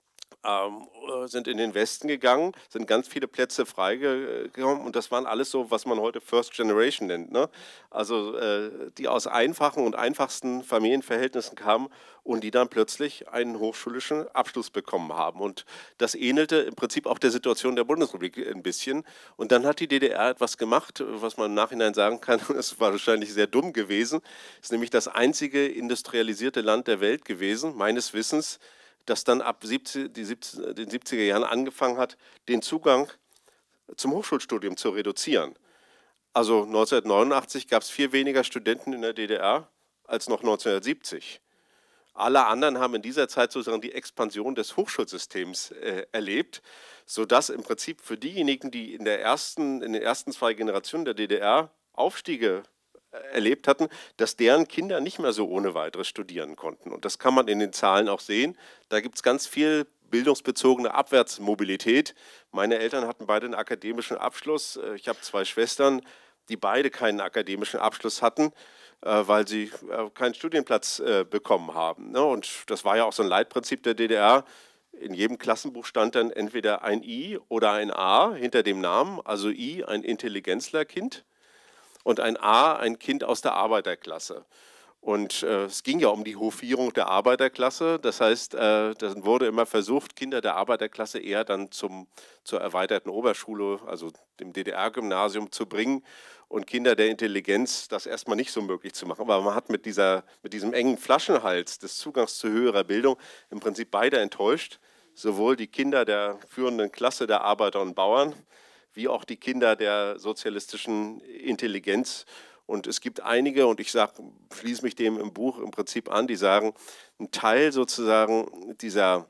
ähm, sind in den Westen gegangen, sind ganz viele Plätze freigekommen und das waren alles so, was man heute First Generation nennt. Ne? Also äh, die aus einfachen und einfachsten Familienverhältnissen kamen und die dann plötzlich einen hochschulischen Abschluss bekommen haben. Und das ähnelte im Prinzip auch der Situation der Bundesrepublik ein bisschen. Und dann hat die D D R etwas gemacht, was man im Nachhinein sagen kann, es war wahrscheinlich sehr dumm gewesen, ist nämlich das einzige industrialisierte Land der Welt gewesen, meines Wissens, das dann ab siebzig, die siebzig, den siebziger Jahren angefangen hat, den Zugang zum Hochschulstudium zu reduzieren. Also neunzehnhundertneunundachtzig gab es viel weniger Studenten in der D D R als noch neunzehnhundertsiebzig. Alle anderen haben in dieser Zeit sozusagen die Expansion des Hochschulsystems äh, erlebt, sodass im Prinzip für diejenigen, die in, der ersten, in den ersten zwei Generationen der D D R Aufstiege äh, erlebt hatten, dass deren Kinder nicht mehr so ohne weiteres studieren konnten. Und das kann man in den Zahlen auch sehen. Da gibt es ganz viel bildungsbezogene Abwärtsmobilität. Meine Eltern hatten beide einen akademischen Abschluss. Ich habe zwei Schwestern, die beide keinen akademischen Abschluss hatten, weil sie keinen Studienplatz bekommen haben. Und das war ja auch so ein Leitprinzip der D D R. In jedem Klassenbuch stand dann entweder ein I oder ein A hinter dem Namen. Also I, ein Intelligenzlerkind, und ein A, ein Kind aus der Arbeiterklasse. Und äh, es ging ja um die Hofierung der Arbeiterklasse. Das heißt, äh, dann wurde immer versucht, Kinder der Arbeiterklasse eher dann zum, zur erweiterten Oberschule, also dem D D R-Gymnasium zu bringen, und Kinder der Intelligenz das erstmal nicht so möglich zu machen. Aber man hat mit, dieser, mit diesem engen Flaschenhals des Zugangs zu höherer Bildung im Prinzip beide enttäuscht. Sowohl die Kinder der führenden Klasse der Arbeiter und Bauern, wie auch die Kinder der sozialistischen Intelligenz. Und es gibt einige, und ich sag, schließe mich dem im Buch im Prinzip an, die sagen, ein Teil sozusagen dieser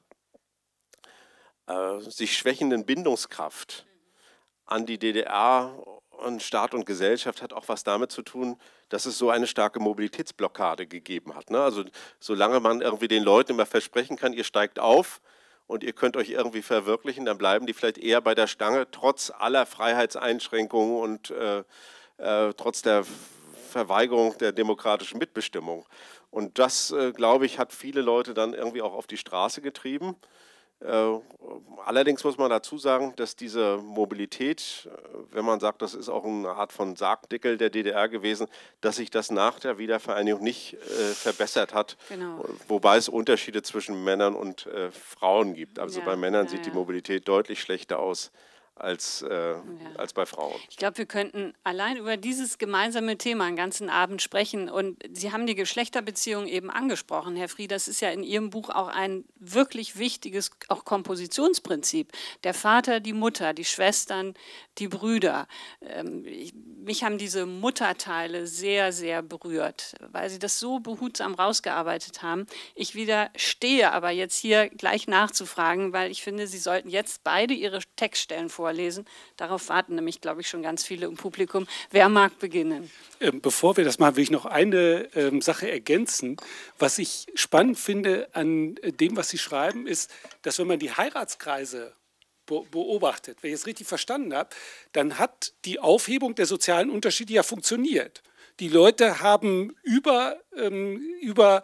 äh, sich schwächenden Bindungskraft an die D D R und Staat und Gesellschaft hat auch was damit zu tun, dass es so eine starke Mobilitätsblockade gegeben hat. Ne? Also solange man irgendwie den Leuten immer versprechen kann, ihr steigt auf und ihr könnt euch irgendwie verwirklichen, dann bleiben die vielleicht eher bei der Stange, trotz aller Freiheitseinschränkungen und äh, äh, trotz der Verweigerung der demokratischen Mitbestimmung. Und das, äh, glaube ich, hat viele Leute dann irgendwie auch auf die Straße getrieben. Äh, allerdings muss man dazu sagen, dass diese Mobilität, wenn man sagt, das ist auch eine Art von Sargdeckel der D D R gewesen, dass sich das nach der Wiedervereinigung nicht äh, verbessert hat, genau. Wobei es Unterschiede zwischen Männern und äh, Frauen gibt. Also ja, bei Männern ja, sieht ja. die Mobilität deutlich schlechter aus als, äh, Ja. als bei Frauen. Ich glaube, wir könnten allein über dieses gemeinsame Thema einen ganzen Abend sprechen. Und Sie haben die Geschlechterbeziehung eben angesprochen, Herr Fried. Das ist ja in Ihrem Buch auch ein wirklich wichtiges auch Kompositionsprinzip. Der Vater, die Mutter, die Schwestern, die Brüder. Ähm, ich, mich haben diese Mutterteile sehr, sehr berührt, weil Sie das so behutsam rausgearbeitet haben. Ich widerstehe aber jetzt hier gleich nachzufragen, weil ich finde, Sie sollten jetzt beide Ihre Textstellen vorlesen. Darauf warten nämlich, glaube ich, schon ganz viele im Publikum. Wer mag beginnen? Ähm, Bevor wir das machen, will ich noch eine ähm, Sache ergänzen. Was ich spannend finde an dem, was Sie schreiben, ist, dass wenn man die Heiratskreise be beobachtet, wenn ich es richtig verstanden habe, dann hat die Aufhebung der sozialen Unterschiede ja funktioniert. Die Leute haben über, ähm, über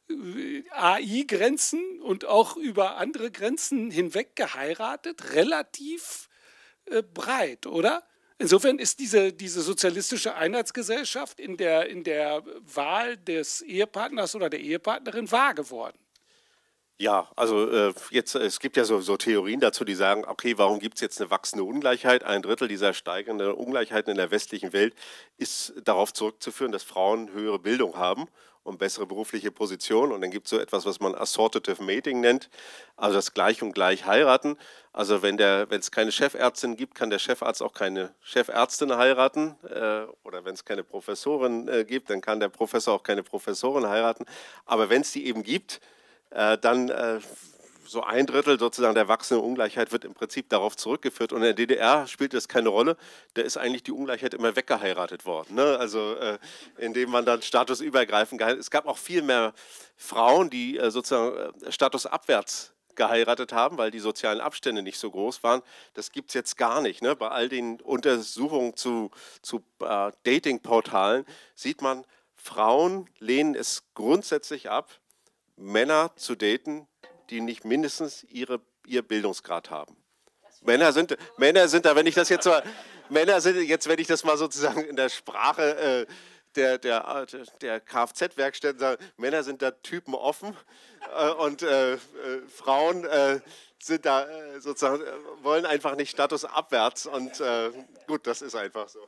A I-Grenzen und auch über andere Grenzen hinweg geheiratet, relativ äh, breit, oder? Insofern ist diese, diese sozialistische Einheitsgesellschaft in der, in der Wahl des Ehepartners oder der Ehepartnerin wahr geworden. Ja, also äh, jetzt, es gibt ja so, so Theorien dazu, die sagen, okay, warum gibt es jetzt eine wachsende Ungleichheit? Ein Drittel dieser steigenden Ungleichheiten in der westlichen Welt ist darauf zurückzuführen, dass Frauen höhere Bildung haben und bessere berufliche Positionen. Und dann gibt es so etwas, was man Assortative Mating nennt, also das Gleich und Gleich heiraten. Also wenn der, wenn es keine Chefärztin gibt, kann der Chefarzt auch keine Chefärztin heiraten. Äh, oder wenn es keine Professorin äh, gibt, dann kann der Professor auch keine Professorin heiraten. Aber wenn es die eben gibt, äh, dann äh, so ein Drittel sozusagen der wachsenden Ungleichheit wird im Prinzip darauf zurückgeführt. Und in der D D R spielt das keine Rolle. Da ist eigentlich die Ungleichheit immer weggeheiratet worden. Ne? Also äh, indem man dann statusübergreifend geheiratet. Es gab auch viel mehr Frauen, die äh, sozusagen äh, statusabwärts geheiratet haben, weil die sozialen Abstände nicht so groß waren. Das gibt es jetzt gar nicht. Ne? Bei all den Untersuchungen zu, zu äh, Datingportalen sieht man, Frauen lehnen es grundsätzlich ab, Männer zu daten, die nicht mindestens ihre, ihr Bildungsgrad haben. Männer sind, Männer sind da, wenn ich das jetzt mal, Männer sind jetzt, wenn ich das mal sozusagen in der Sprache äh, der, der, der Kfz-Werkstätten sage, Männer sind da typenoffen äh, und äh, äh, Frauen äh, sind da äh, sozusagen, äh, wollen einfach nicht statusabwärts und äh, gut, das ist einfach so.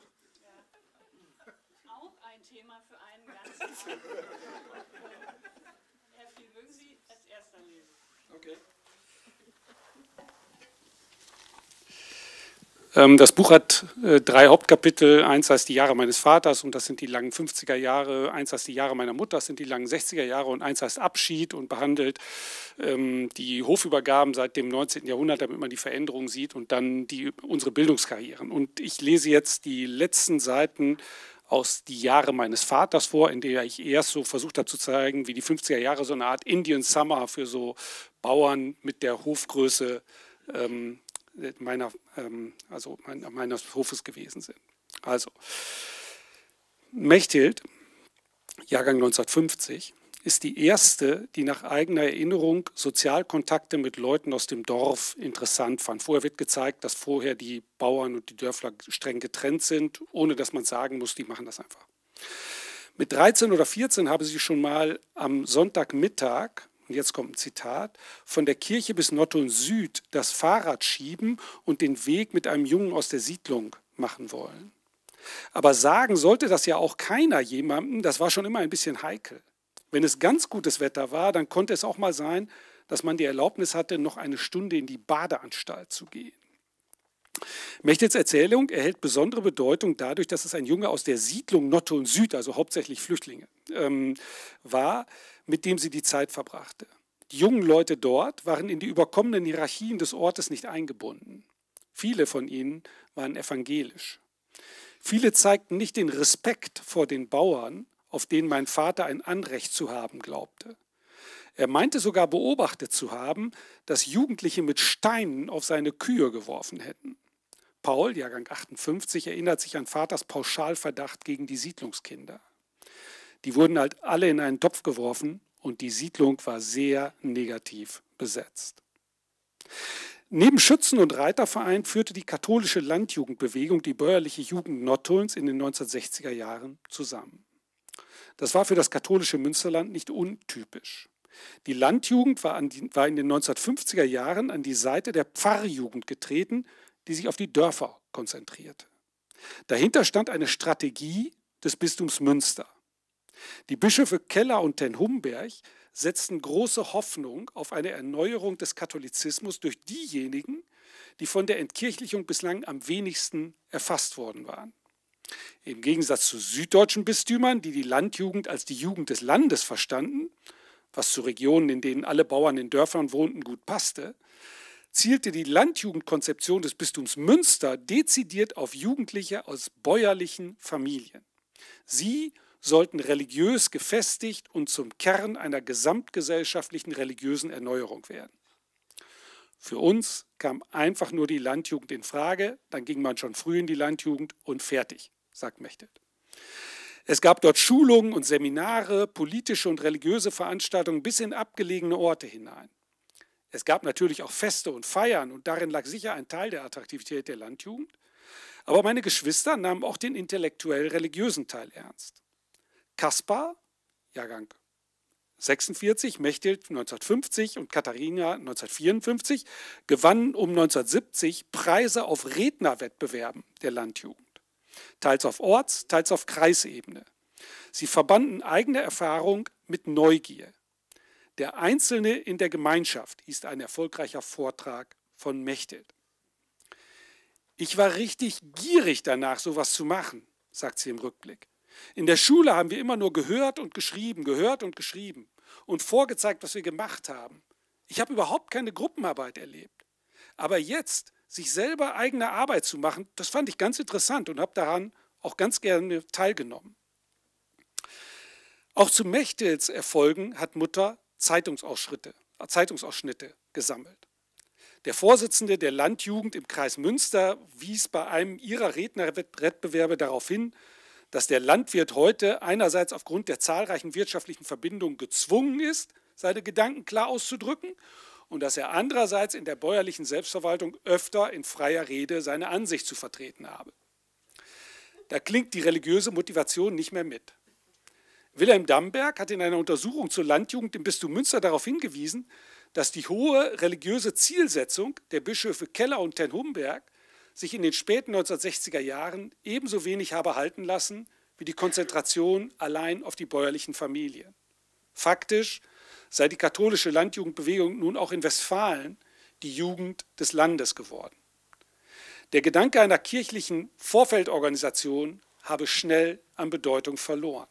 Auch ein Thema für einen ganzen Das Buch hat äh, drei Hauptkapitel. Eins heißt die Jahre meines Vaters und das sind die langen fünfziger Jahre. Eins heißt die Jahre meiner Mutter, das sind die langen sechziger Jahre. Und eins heißt Abschied und behandelt ähm, die Hofübergaben seit dem neunzehnten Jahrhundert, damit man die Veränderungen sieht und dann die, unsere Bildungskarrieren. Und ich lese jetzt die letzten Seiten aus die Jahre meines Vaters vor, in der ich erst so versucht habe zu zeigen, wie die fünfziger Jahre so eine Art Indian Summer für so Bauern mit der Hofgröße ähm, meiner, ähm, also mein, meines Hofes gewesen sind. Also, Mechthild, Jahrgang neunzehnhundertfünfzig, ist die erste, die nach eigener Erinnerung Sozialkontakte mit Leuten aus dem Dorf interessant fand. Vorher wird gezeigt, dass vorher die Bauern und die Dörfler streng getrennt sind, ohne dass man sagen muss, die machen das einfach. Mit dreizehn oder vierzehn habe sie schon mal am Sonntagmittag, und jetzt kommt ein Zitat, von der Kirche bis Nottuln Süd das Fahrrad schieben und den Weg mit einem Jungen aus der Siedlung machen wollen. Aber sagen sollte das ja auch keiner jemandem, das war schon immer ein bisschen heikel. Wenn es ganz gutes Wetter war, dann konnte es auch mal sein, dass man die Erlaubnis hatte, noch eine Stunde in die Badeanstalt zu gehen. Mechthids Erzählung erhält besondere Bedeutung dadurch, dass es ein Junge aus der Siedlung Nottuln Süd, also hauptsächlich Flüchtlinge, ähm, war, mit dem sie die Zeit verbrachte. Die jungen Leute dort waren in die überkommenen Hierarchien des Ortes nicht eingebunden. Viele von ihnen waren evangelisch. Viele zeigten nicht den Respekt vor den Bauern, auf denen mein Vater ein Anrecht zu haben glaubte. Er meinte sogar beobachtet zu haben, dass Jugendliche mit Steinen auf seine Kühe geworfen hätten. Paul, Jahrgang achtundfünfzig, erinnert sich an Vaters Pauschalverdacht gegen die Siedlungskinder. Die wurden halt alle in einen Topf geworfen und die Siedlung war sehr negativ besetzt. Neben Schützen- und Reiterverein führte die katholische Landjugendbewegung die bäuerliche Jugend Nottulns in den neunzehnhundertsechziger Jahren zusammen. Das war für das katholische Münsterland nicht untypisch. Die Landjugend war, an die, war in den neunzehnhundertfünfziger Jahren an die Seite der Pfarrjugend getreten, die sich auf die Dörfer konzentrierte. Dahinter stand eine Strategie des Bistums Münster. Die Bischöfe Keller und ten Humberg setzten große Hoffnung auf eine Erneuerung des Katholizismus durch diejenigen, die von der Entkirchlichung bislang am wenigsten erfasst worden waren. Im Gegensatz zu süddeutschen Bistümern, die die Landjugend als die Jugend des Landes verstanden, was zu Regionen, in denen alle Bauern in Dörfern wohnten, gut passte, zielte die Landjugendkonzeption des Bistums Münster dezidiert auf Jugendliche aus bäuerlichen Familien. Sie sollten religiös gefestigt und zum Kern einer gesamtgesellschaftlichen religiösen Erneuerung werden. Für uns kam einfach nur die Landjugend in Frage, dann ging man schon früh in die Landjugend und fertig, sagt Mechthild. Es gab dort Schulungen und Seminare, politische und religiöse Veranstaltungen bis in abgelegene Orte hinein. Es gab natürlich auch Feste und Feiern und darin lag sicher ein Teil der Attraktivität der Landjugend. Aber meine Geschwister nahmen auch den intellektuell-religiösen Teil ernst. Kaspar, Jahrgang sechsundvierzig, Mechthild neunzehnhundertfünfzig und Katharina neunzehnhundertvierundfünfzig gewannen um neunzehnhundertsiebzig Preise auf Rednerwettbewerben der Landjugend. Teils auf Orts-, teils auf Kreisebene. Sie verbanden eigene Erfahrung mit Neugier. Der Einzelne in der Gemeinschaft ist ein erfolgreicher Vortrag von Mechthild. Ich war richtig gierig danach, sowas zu machen, sagt sie im Rückblick. In der Schule haben wir immer nur gehört und geschrieben, gehört und geschrieben und vorgezeigt, was wir gemacht haben. Ich habe überhaupt keine Gruppenarbeit erlebt. Aber jetzt, sich selber eigene Arbeit zu machen, das fand ich ganz interessant und habe daran auch ganz gerne teilgenommen. Auch zu Mechthilds Erfolgen hat Mutter Zeitungsausschnitte, Zeitungsausschnitte gesammelt. Der Vorsitzende der Landjugend im Kreis Münster wies bei einem ihrer Rednerwettbewerbe darauf hin, dass der Landwirt heute einerseits aufgrund der zahlreichen wirtschaftlichen Verbindungen gezwungen ist, seine Gedanken klar auszudrücken und dass er andererseits in der bäuerlichen Selbstverwaltung öfter in freier Rede seine Ansicht zu vertreten habe. Da klingt die religiöse Motivation nicht mehr mit. Wilhelm Damberg hat in einer Untersuchung zur Landjugend im Bistum Münster darauf hingewiesen, dass die hohe religiöse Zielsetzung der Bischöfe Keller und ten Humberg sich in den späten neunzehnhundertsechziger Jahren ebenso wenig habe halten lassen wie die Konzentration allein auf die bäuerlichen Familien. Faktisch sei die katholische Landjugendbewegung nun auch in Westfalen die Jugend des Landes geworden. Der Gedanke einer kirchlichen Vorfeldorganisation habe schnell an Bedeutung verloren.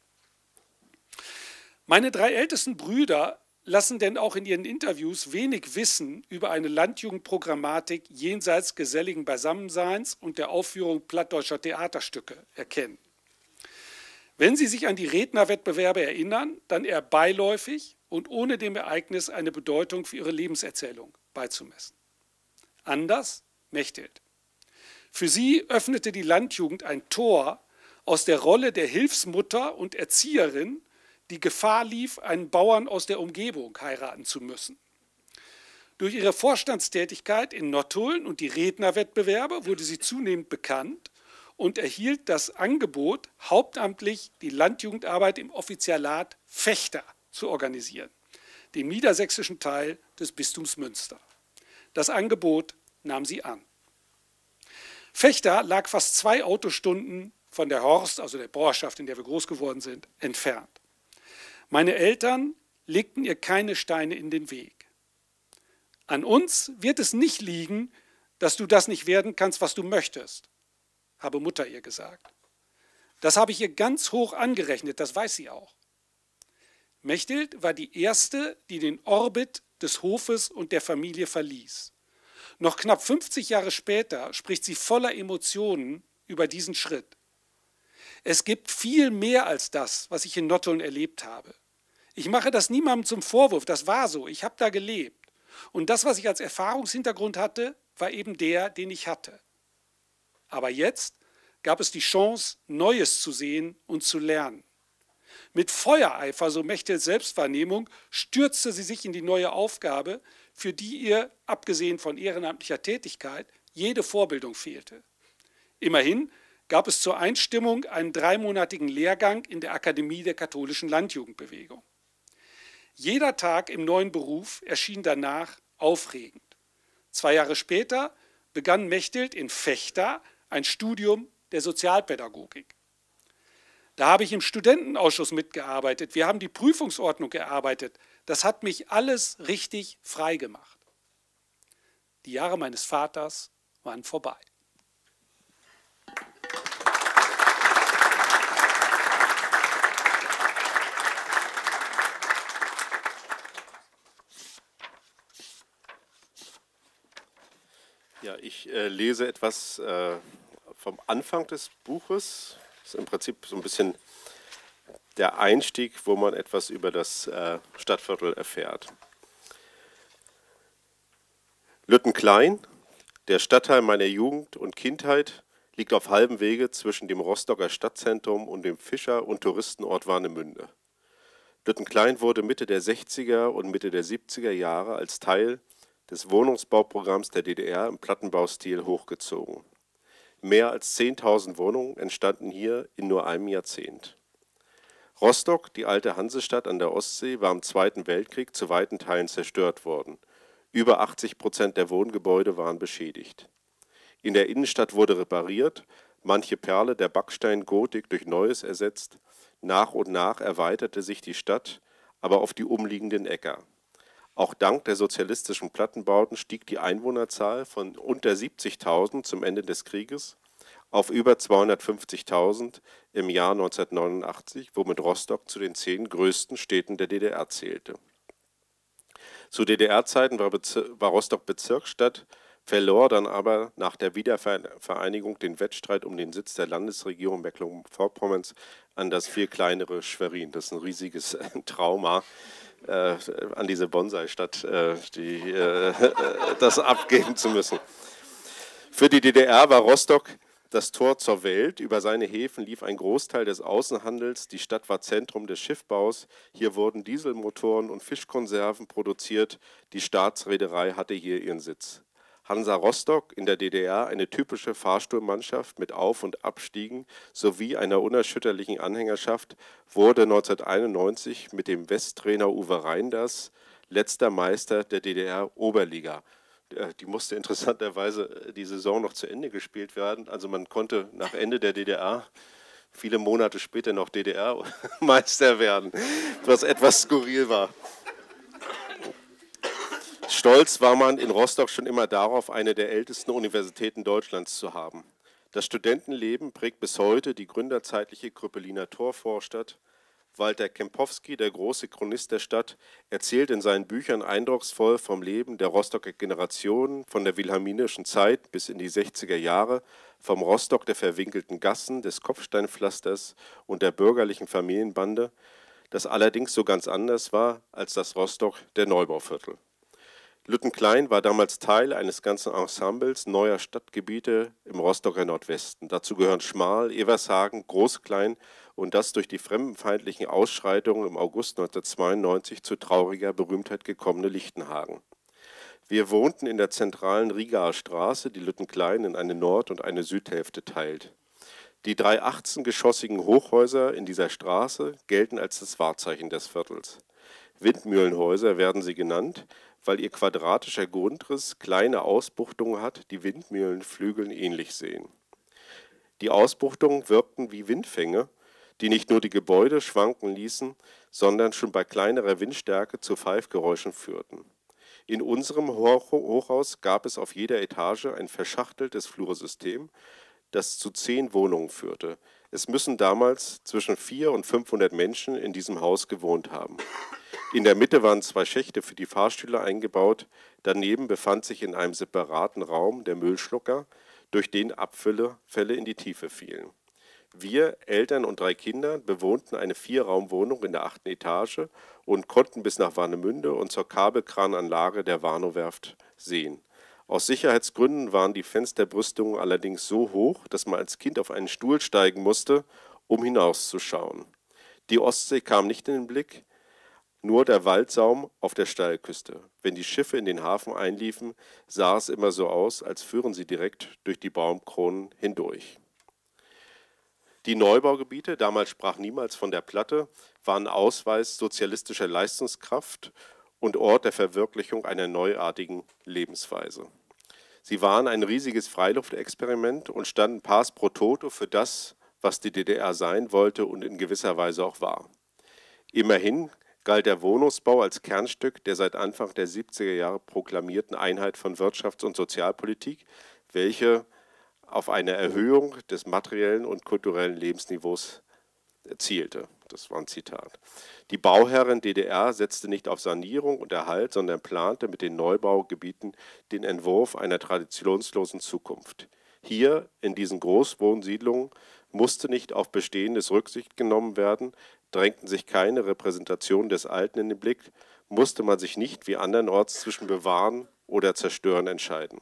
Meine drei ältesten Brüder lassen denn auch in ihren Interviews wenig Wissen über eine Landjugendprogrammatik jenseits geselligen Beisammenseins und der Aufführung plattdeutscher Theaterstücke erkennen. Wenn sie sich an die Rednerwettbewerbe erinnern, dann eher beiläufig und ohne dem Ereignis eine Bedeutung für ihre Lebenserzählung beizumessen. Anders Mechthild. Für sie öffnete die Landjugend ein Tor aus der Rolle der Hilfsmutter und Erzieherin, die Gefahr lief, einen Bauern aus der Umgebung heiraten zu müssen. Durch ihre Vorstandstätigkeit in Nottuln und die Rednerwettbewerbe wurde sie zunehmend bekannt und erhielt das Angebot, hauptamtlich die Landjugendarbeit im Offizialat Vechta zu organisieren, dem niedersächsischen Teil des Bistums Münster. Das Angebot nahm sie an. Vechta lag fast zwei Autostunden von der Horst, also der Bauerschaft, in der wir groß geworden sind, entfernt. Meine Eltern legten ihr keine Steine in den Weg. An uns wird es nicht liegen, dass du das nicht werden kannst, was du möchtest, habe Mutter ihr gesagt. Das habe ich ihr ganz hoch angerechnet, das weiß sie auch. Mechthild war die erste, die den Orbit des Hofes und der Familie verließ. Noch knapp fünfzig Jahre später spricht sie voller Emotionen über diesen Schritt. Es gibt viel mehr als das, was ich in Nottuln erlebt habe. Ich mache das niemandem zum Vorwurf, das war so, ich habe da gelebt. Und das, was ich als Erfahrungshintergrund hatte, war eben der, den ich hatte. Aber jetzt gab es die Chance, Neues zu sehen und zu lernen. Mit Feuereifer, so Mechthilds Selbstwahrnehmung, stürzte sie sich in die neue Aufgabe, für die ihr, abgesehen von ehrenamtlicher Tätigkeit, jede Vorbildung fehlte. Immerhin gab es zur Einstimmung einen dreimonatigen Lehrgang in der Akademie der katholischen Landjugendbewegung. Jeder Tag im neuen Beruf erschien danach aufregend. Zwei Jahre später begann Mechthild in Vechta ein Studium der Sozialpädagogik. Da habe ich im Studentenausschuss mitgearbeitet, wir haben die Prüfungsordnung erarbeitet. Das hat mich alles richtig frei gemacht. Die Jahre meines Vaters waren vorbei. Ja, ich äh, lese etwas äh, vom Anfang des Buches. Das ist im Prinzip so ein bisschen der Einstieg, wo man etwas über das äh, Stadtviertel erfährt. Lüttenklein, der Stadtteil meiner Jugend und Kindheit, liegt auf halbem Wege zwischen dem Rostocker Stadtzentrum und dem Fischer- und Touristenort Warnemünde. Lüttenklein wurde Mitte der sechziger und Mitte der siebziger Jahre als Teil des Wohnungsbauprogramms der D D R im Plattenbaustil hochgezogen. Mehr als zehntausend Wohnungen entstanden hier in nur einem Jahrzehnt. Rostock, die alte Hansestadt an der Ostsee, war im Zweiten Weltkrieg zu weiten Teilen zerstört worden. Über achtzig Prozent der Wohngebäude waren beschädigt. In der Innenstadt wurde repariert, manche Perle der Backsteingotik durch Neues ersetzt. Nach und nach erweiterte sich die Stadt, aber auf die umliegenden Äcker. Auch dank der sozialistischen Plattenbauten stieg die Einwohnerzahl von unter siebzigtausend zum Ende des Krieges auf über zweihundertfünfzigtausend im Jahr neunzehnhundertneunundachtzig, womit Rostock zu den zehn größten Städten der D D R zählte. Zu D D R-Zeiten war, war Rostock Bezirksstadt, verlor dann aber nach der Wiedervereinigung den Wettstreit um den Sitz der Landesregierung Mecklenburg-Vorpommerns an das viel kleinere Schwerin. Das ist ein riesiges Trauma. Äh, an diese Bonsai-Stadt, äh, die, äh, das abgeben zu müssen. Für die D D R war Rostock das Tor zur Welt. Über seine Häfen lief ein Großteil des Außenhandels. Die Stadt war Zentrum des Schiffbaus. Hier wurden Dieselmotoren und Fischkonserven produziert. Die Staatsreederei hatte hier ihren Sitz. Hansa Rostock, in der D D R eine typische Fahrstuhlmannschaft mit Auf- und Abstiegen sowie einer unerschütterlichen Anhängerschaft, wurde neunzehnhunderteinundneunzig mit dem Westtrainer Uwe Reinders letzter Meister der D D R-Oberliga. Die musste interessanterweise die Saison noch zu Ende gespielt werden. Also man konnte nach Ende der D D R viele Monate später noch D D R-Meister werden, was etwas skurril war. Stolz war man in Rostock schon immer darauf, eine der ältesten Universitäten Deutschlands zu haben. Das Studentenleben prägt bis heute die gründerzeitliche Krüppeliner Torvorstadt. Walter Kempowski, der große Chronist der Stadt, erzählt in seinen Büchern eindrucksvoll vom Leben der Rostocker Generation, von der wilhelminischen Zeit bis in die sechziger Jahre, vom Rostock der verwinkelten Gassen, des Kopfsteinpflasters und der bürgerlichen Familienbande, das allerdings so ganz anders war als das Rostock der Neubauviertel. Lüttenklein war damals Teil eines ganzen Ensembles neuer Stadtgebiete im Rostocker Nordwesten. Dazu gehören Schmal, Evershagen, Großklein und das durch die fremdenfeindlichen Ausschreitungen im August neunzehnhundertzweiundneunzig zu trauriger Berühmtheit gekommene Lichtenhagen. Wir wohnten in der zentralen Rigaer Straße, die Lüttenklein in eine Nord- und eine Südhälfte teilt. Die drei achtzehngeschossigen Hochhäuser in dieser Straße gelten als das Wahrzeichen des Viertels. Windmühlenhäuser werden sie genannt, weil ihr quadratischer Grundriss kleine Ausbuchtungen hat, die Windmühlenflügeln ähnlich sehen. Die Ausbuchtungen wirkten wie Windfänge, die nicht nur die Gebäude schwanken ließen, sondern schon bei kleinerer Windstärke zu Pfeifgeräuschen führten. In unserem Hochhaus gab es auf jeder Etage ein verschachteltes Flursystem, das zu zehn Wohnungen führte. Es müssen damals zwischen vierhundert und fünfhundert Menschen in diesem Haus gewohnt haben. In der Mitte waren zwei Schächte für die Fahrstühle eingebaut. Daneben befand sich in einem separaten Raum der Müllschlucker, durch den Abfälle in die Tiefe fielen. Wir, Eltern und drei Kinder, bewohnten eine Vierraumwohnung in der achten Etage und konnten bis nach Warnemünde und zur Kabelkrananlage der Warnow-Werft sehen. Aus Sicherheitsgründen waren die Fensterbrüstungen allerdings so hoch, dass man als Kind auf einen Stuhl steigen musste, um hinauszuschauen. Die Ostsee kam nicht in den Blick, nur der Waldsaum auf der Steilküste. Wenn die Schiffe in den Hafen einliefen, sah es immer so aus, als führen sie direkt durch die Baumkronen hindurch. Die Neubaugebiete, damals sprach niemals von der Platte, waren Ausweis sozialistischer Leistungskraft und Ort der Verwirklichung einer neuartigen Lebensweise. Sie waren ein riesiges Freiluftexperiment und standen pars pro toto für das, was die D D R sein wollte und in gewisser Weise auch war. Immerhin galt der Wohnungsbau als Kernstück der seit Anfang der siebziger Jahre proklamierten Einheit von Wirtschafts- und Sozialpolitik, welche auf eine Erhöhung des materiellen und kulturellen Lebensniveaus zielte. Das war ein Zitat. Die Bauherrin D D R setzte nicht auf Sanierung und Erhalt, sondern plante mit den Neubaugebieten den Entwurf einer traditionslosen Zukunft. Hier, in diesen Großwohnsiedlungen, musste nicht auf Bestehendes Rücksicht genommen werden, drängten sich keine Repräsentationen des Alten in den Blick, musste man sich nicht wie andernorts zwischen Bewahren oder Zerstören entscheiden.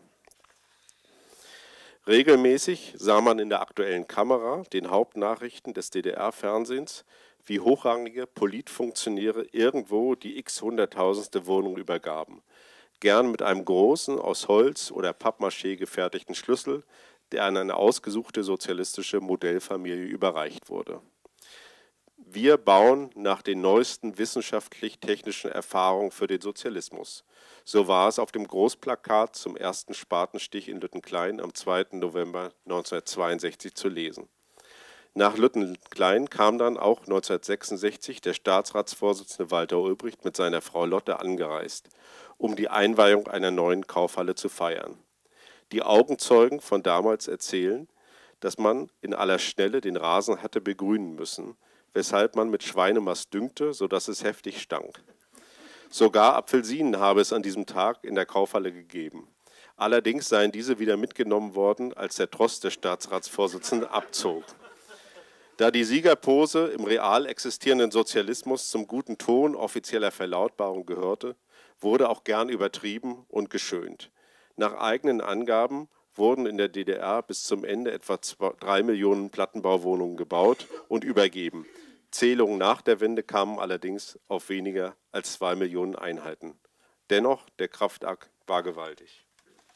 Regelmäßig sah man in der Aktuellen Kamera, den Hauptnachrichten des D D R-Fernsehens, wie hochrangige Politfunktionäre irgendwo die x-hunderttausendste Wohnung übergaben. Gern mit einem großen, aus Holz oder Pappmaché gefertigten Schlüssel, der an eine ausgesuchte sozialistische Modellfamilie überreicht wurde. Wir bauen nach den neuesten wissenschaftlich-technischen Erfahrungen für den Sozialismus. So war es auf dem Großplakat zum ersten Spatenstich in Lüttenklein am zweiten November neunzehnhundertzweiundsechzig zu lesen. Nach Lüttenklein kam dann auch neunzehnhundertsechsundsechzig der Staatsratsvorsitzende Walter Ulbricht mit seiner Frau Lotte angereist, um die Einweihung einer neuen Kaufhalle zu feiern. Die Augenzeugen von damals erzählen, dass man in aller Schnelle den Rasen hatte begrünen müssen, weshalb man mit Schweinemast düngte, sodass es heftig stank. Sogar Apfelsinen habe es an diesem Tag in der Kaufhalle gegeben. Allerdings seien diese wieder mitgenommen worden, als der Tross des Staatsratsvorsitzenden abzog. Da die Siegerpose im real existierenden Sozialismus zum guten Ton offizieller Verlautbarung gehörte, wurde auch gern übertrieben und geschönt. Nach eigenen Angaben wurden in der D D R bis zum Ende etwa drei Millionen Plattenbauwohnungen gebaut und übergeben. Zählungen nach der Wende kamen allerdings auf weniger als zwei Millionen Einheiten. Dennoch, der Kraftakt war gewaltig.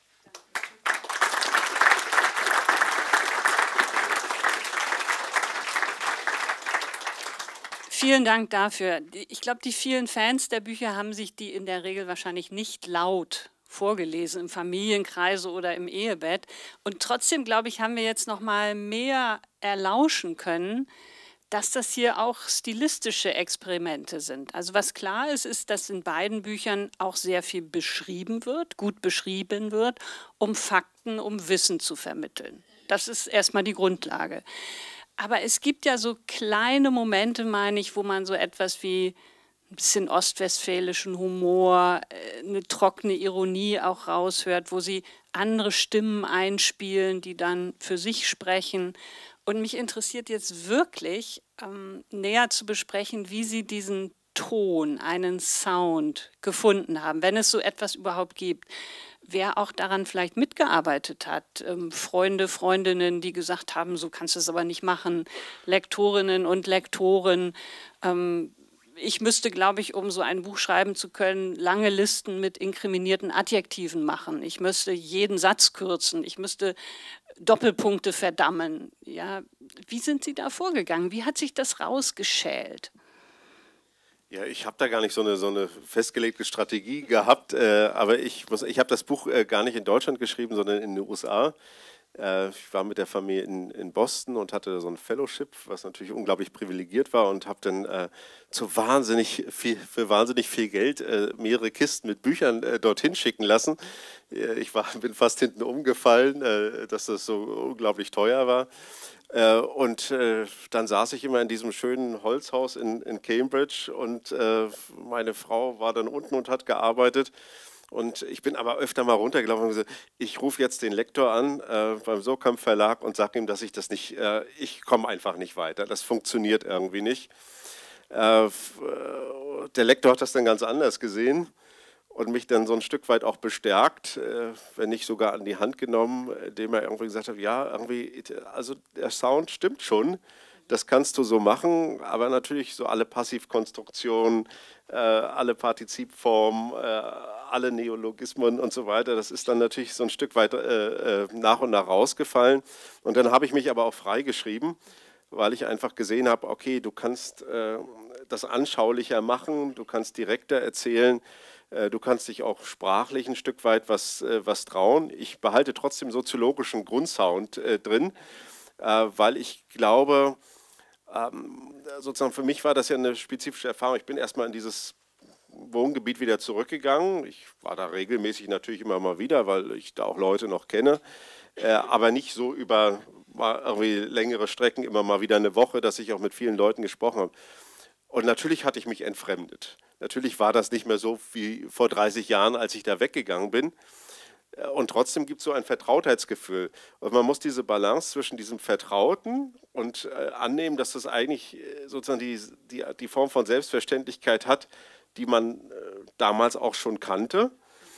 Vielen Dank dafür. Ich glaube, die vielen Fans der Bücher haben sich die in der Regel wahrscheinlich nicht laut vorgelesen, im Familienkreise oder im Ehebett. Und trotzdem, glaube ich, haben wir jetzt noch mal mehr erlauschen können, dass das hier auch stilistische Experimente sind. Also was klar ist, ist, dass in beiden Büchern auch sehr viel beschrieben wird, gut beschrieben wird, um Fakten, um Wissen zu vermitteln. Das ist erstmal die Grundlage. Aber es gibt ja so kleine Momente, meine ich, wo man so etwas wie ein bisschen ostwestfälischen Humor, eine trockene Ironie auch raushört, wo sie andere Stimmen einspielen, die dann für sich sprechen. Und mich interessiert jetzt wirklich, ähm, näher zu besprechen, wie Sie diesen Ton, einen Sound gefunden haben, wenn es so etwas überhaupt gibt. Wer auch daran vielleicht mitgearbeitet hat, ähm, Freunde, Freundinnen, die gesagt haben, so kannst du es aber nicht machen, Lektorinnen und Lektoren. Ähm, ich müsste, glaube ich, um so ein Buch schreiben zu können, lange Listen mit inkriminierten Adjektiven machen. Ich müsste jeden Satz kürzen. Ich müsste Doppelpunkte verdammen. Ja, wie sind Sie da vorgegangen? Wie hat sich das rausgeschält? Ja, ich habe da gar nicht so eine, so eine festgelegte Strategie gehabt, äh, aber ich, muss, ich habe das Buch äh, gar nicht in Deutschland geschrieben, sondern in den U S A. Äh, ich war mit der Familie in, in Boston und hatte so ein Fellowship, was natürlich unglaublich privilegiert war, und habe dann äh, zu wahnsinnig viel, für wahnsinnig viel Geld äh, mehrere Kisten mit Büchern äh, dorthin schicken lassen. Äh, ich war, bin fast hinten umgefallen, äh, dass das so unglaublich teuer war. Äh, und äh, dann saß ich immer in diesem schönen Holzhaus in, in Cambridge, und äh, meine Frau war dann unten und hat gearbeitet. Und ich bin aber öfter mal runtergelaufen und gesagt, ich rufe jetzt den Lektor an äh, beim Surkamp Verlag und sage ihm, dass ich das nicht, äh, ich komme einfach nicht weiter, das funktioniert irgendwie nicht. Äh, der Lektor hat das dann ganz anders gesehen und mich dann so ein Stück weit auch bestärkt, äh, wenn nicht sogar an die Hand genommen, indem er irgendwie gesagt hat, ja, irgendwie, also der Sound stimmt schon, das kannst du so machen, aber natürlich so alle Passivkonstruktionen, äh, alle Partizipformen, äh, alle Neologismen und so weiter, das ist dann natürlich so ein Stück weit äh, äh, nach und nach rausgefallen. Und dann habe ich mich aber auch freigeschrieben, weil ich einfach gesehen habe, okay, du kannst äh, das anschaulicher machen, du kannst direkter erzählen, äh, du kannst dich auch sprachlich ein Stück weit was, äh, was trauen. Ich behalte trotzdem soziologischen Grundsound äh, drin, äh, weil ich glaube, ähm, sozusagen für mich war das ja eine spezifische Erfahrung. Ich bin erstmal in dieses Wohngebiet wieder zurückgegangen. Ich war da regelmäßig natürlich immer mal wieder, weil ich da auch Leute noch kenne, äh, aber nicht so über mal irgendwie längere Strecken, immer mal wieder eine Woche, dass ich auch mit vielen Leuten gesprochen habe. Und natürlich hatte ich mich entfremdet. Natürlich war das nicht mehr so wie vor dreißig Jahren, als ich da weggegangen bin. Und trotzdem gibt es so ein Vertrautheitsgefühl. Und man muss diese Balance zwischen diesem Vertrauten und äh, annehmen, dass das eigentlich äh, sozusagen die, die, die Form von Selbstverständlichkeit hat, die man äh, damals auch schon kannte,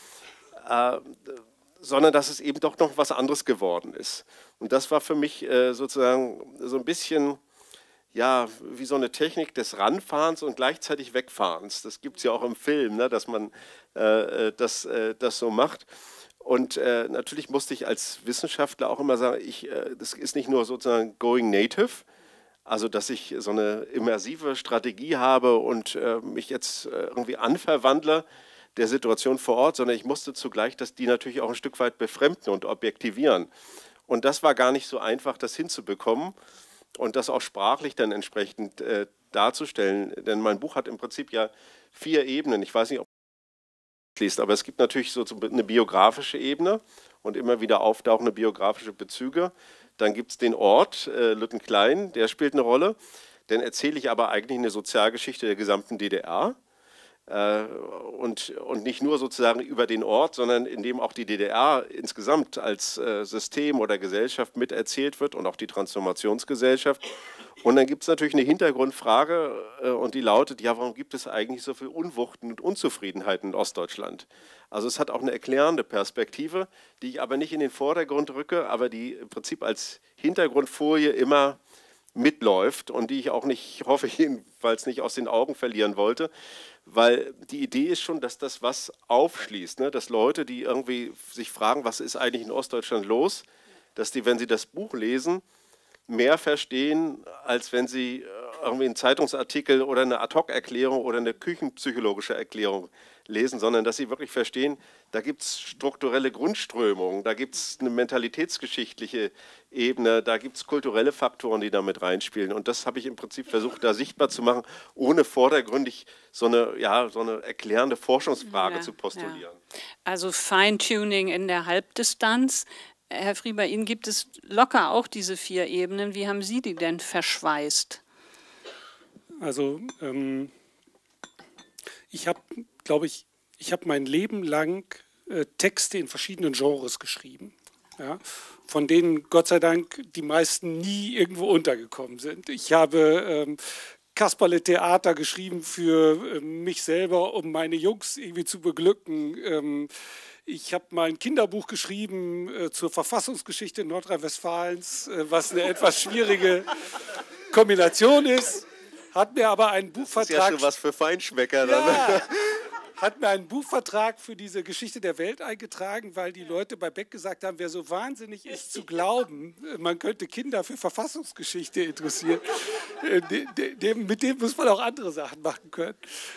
äh, sondern dass es eben doch noch was anderes geworden ist. Und das war für mich äh, sozusagen so ein bisschen, ja, wie so eine Technik des Ranfahrens und gleichzeitig Wegfahrens. Das gibt es ja auch im Film, ne, dass man äh, das, äh, das so macht. Und äh, natürlich musste ich als Wissenschaftler auch immer sagen, ich, äh, das ist nicht nur sozusagen going native, also dass ich so eine immersive Strategie habe und äh, mich jetzt äh, irgendwie anverwandle der Situation vor Ort, sondern ich musste zugleich das, die natürlich auch ein Stück weit befremden und objektivieren. Und das war gar nicht so einfach, das hinzubekommen und das auch sprachlich dann entsprechend äh, darzustellen. Denn mein Buch hat im Prinzip ja vier Ebenen. Ich weiß nicht, ob liest. Aber es gibt natürlich so eine biografische Ebene und immer wieder auftauchende biografische Bezüge. Dann gibt es den Ort, äh, Lüttenklein, der spielt eine Rolle. Dann erzähle ich aber eigentlich eine Sozialgeschichte der gesamten D D R. Äh, und, und nicht nur sozusagen über den Ort, sondern indem auch die D D R insgesamt als äh, System oder Gesellschaft miterzählt wird und auch die Transformationsgesellschaft. Und dann gibt es natürlich eine Hintergrundfrage äh, und die lautet, ja, warum gibt es eigentlich so viel Unwuchten und Unzufriedenheiten in Ostdeutschland? Also es hat auch eine erklärende Perspektive, die ich aber nicht in den Vordergrund rücke, aber die im Prinzip als Hintergrundfolie immer mitläuft und die ich auch nicht, hoffe jedenfalls nicht aus den Augen verlieren wollte, weil die Idee ist schon, dass das was aufschließt, ne? Dass Leute, die irgendwie sich fragen, was ist eigentlich in Ostdeutschland los, dass die, wenn sie das Buch lesen, mehr verstehen, als wenn sie irgendwie einen Zeitungsartikel oder eine Ad-hoc-Erklärung oder eine küchenpsychologische Erklärung lesen, sondern dass sie wirklich verstehen, da gibt es strukturelle Grundströmungen, da gibt es eine mentalitätsgeschichtliche Ebene, da gibt es kulturelle Faktoren, die da mit reinspielen. Und das habe ich im Prinzip versucht, da sichtbar zu machen, ohne vordergründig so eine, ja, so eine erklärende Forschungsfrage ja, zu postulieren. Ja. Also Feintuning in der Halbdistanz. Herr Frie, bei Ihnen gibt es locker auch diese vier Ebenen. Wie haben Sie die denn verschweißt? Also ähm, ich habe, glaube ich, ich habe mein Leben lang äh, Texte in verschiedenen Genres geschrieben, ja, von denen Gott sei Dank die meisten nie irgendwo untergekommen sind. Ich habe ähm, Kasperle-Theater geschrieben für äh, mich selber, um meine Jungs irgendwie zu beglücken. Ähm, ich habe mal ein Kinderbuch geschrieben äh, zur Verfassungsgeschichte Nordrhein-Westfalens, äh, was eine etwas schwierige Kombination ist. Hat mir aber einen Buchvertrag... Das ist ja schon was für Feinschmecker. Dann. Ja, hat mir einen Buchvertrag für diese Geschichte der Welt eingetragen, weil die Leute bei Beck gesagt haben, wer so wahnsinnig ist zu glauben, man könnte Kinder für Verfassungsgeschichte interessieren, dem, mit dem muss man auch andere Sachen machen können.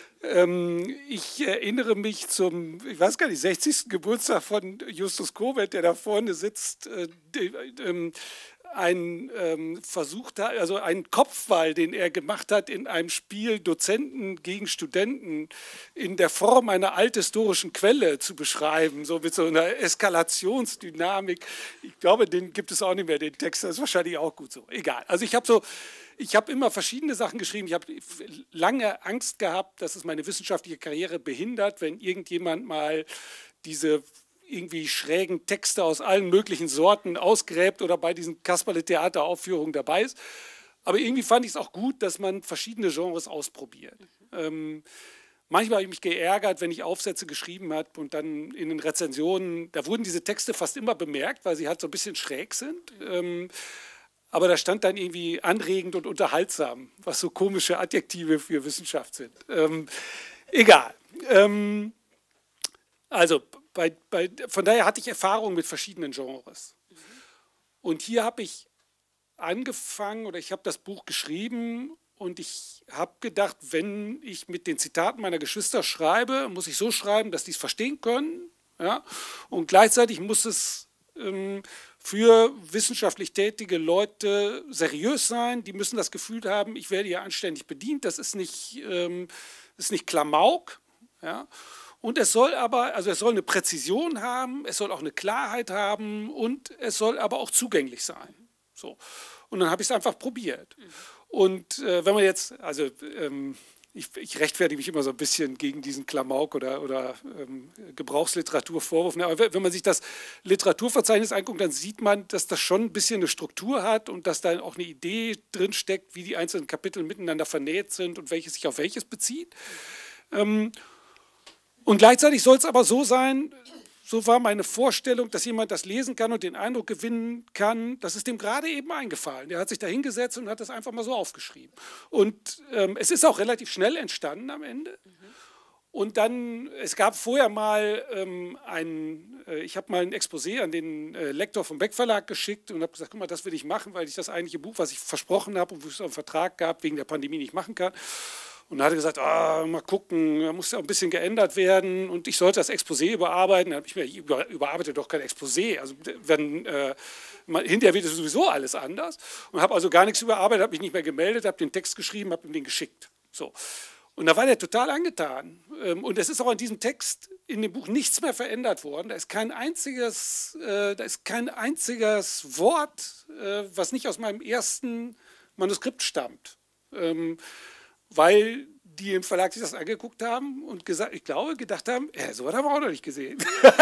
Ähm, ich erinnere mich zum, ich weiß gar nicht, sechzigsten Geburtstag von Justus Kobelt, der da vorne sitzt, äh, de, ähm, ein ähm, Versuch, also einen Kopfball, den er gemacht hat in einem Spiel Dozenten gegen Studenten in der Form einer althistorischen Quelle zu beschreiben, so mit so einer Eskalationsdynamik. Ich glaube, den gibt es auch nicht mehr, den Text, das ist wahrscheinlich auch gut so. Egal. Also ich habe so, ich habe immer verschiedene Sachen geschrieben. Ich habe lange Angst gehabt, dass es meine wissenschaftliche Karriere behindert, wenn irgendjemand mal diese irgendwie schrägen Texte aus allen möglichen Sorten ausgräbt oder bei diesen Kasperle-Theateraufführungen dabei ist. Aber irgendwie fand ich es auch gut, dass man verschiedene Genres ausprobiert. Mhm. Ähm, manchmal habe ich mich geärgert, wenn ich Aufsätze geschrieben habe und dann in den Rezensionen, da wurden diese Texte fast immer bemerkt, weil sie halt so ein bisschen schräg sind. Mhm. Ähm, aber da stand dann irgendwie anregend und unterhaltsam, was so komische Adjektive für Wissenschaft sind. Ähm, egal. Ähm, also Bei, bei, von daher hatte ich Erfahrung mit verschiedenen Genres. Mhm. Und hier habe ich angefangen oder ich habe das Buch geschrieben und ich habe gedacht, wenn ich mit den Zitaten meiner Geschwister schreibe, muss ich so schreiben, dass die es verstehen können. Ja? Und gleichzeitig muss es ähm, für wissenschaftlich tätige Leute seriös sein. Die müssen das Gefühl haben, ich werde hier anständig bedient. Das ist nicht, ähm, das ist nicht Klamauk. Ja? Und es soll aber, also es soll eine Präzision haben, es soll auch eine Klarheit haben und es soll aber auch zugänglich sein. So. Und dann habe ich es einfach probiert. Mhm. Und äh, wenn man jetzt, also ähm, ich, ich rechtfertige mich immer so ein bisschen gegen diesen Klamauk oder, oder ähm, Gebrauchsliteraturvorwurf. Aber wenn man sich das Literaturverzeichnis anguckt, dann sieht man, dass das schon ein bisschen eine Struktur hat und dass da auch eine Idee drin steckt, wie die einzelnen Kapitel miteinander vernäht sind und welches sich auf welches bezieht. Ähm, Und gleichzeitig soll es aber so sein, so war meine Vorstellung, dass jemand das lesen kann und den Eindruck gewinnen kann, das ist dem gerade eben eingefallen. Der hat sich da hingesetzt und hat das einfach mal so aufgeschrieben. Und ähm, es ist auch relativ schnell entstanden am Ende. Mhm. Und dann, es gab vorher mal ähm, ein, äh, ich habe mal ein Exposé an den äh, Lektor vom Beck Verlag geschickt und habe gesagt, guck mal, das will ich machen, weil ich das eigentliche Buch, was ich versprochen habe und wo es einen Vertrag gab, wegen der Pandemie nicht machen kann. Und dann hat er gesagt, oh, mal gucken, da muss ja ein bisschen geändert werden und ich sollte das Exposé überarbeiten. Dann habe ich mir, ich über, überarbeite doch kein Exposé. Also wenn, äh, man, hinterher wird es sowieso alles anders. Und habe also gar nichts überarbeitet, habe mich nicht mehr gemeldet, habe den Text geschrieben, habe ihm den geschickt. So. Und da war der total angetan. Und es ist auch an diesem Text in dem Buch nichts mehr verändert worden. Da ist kein einziges, äh, da ist kein einziges Wort, äh, was nicht aus meinem ersten Manuskript stammt. Ähm, weil die im Verlag sich das angeguckt haben und gesagt, ich glaube, gedacht haben, ja, so was haben wir auch noch nicht gesehen.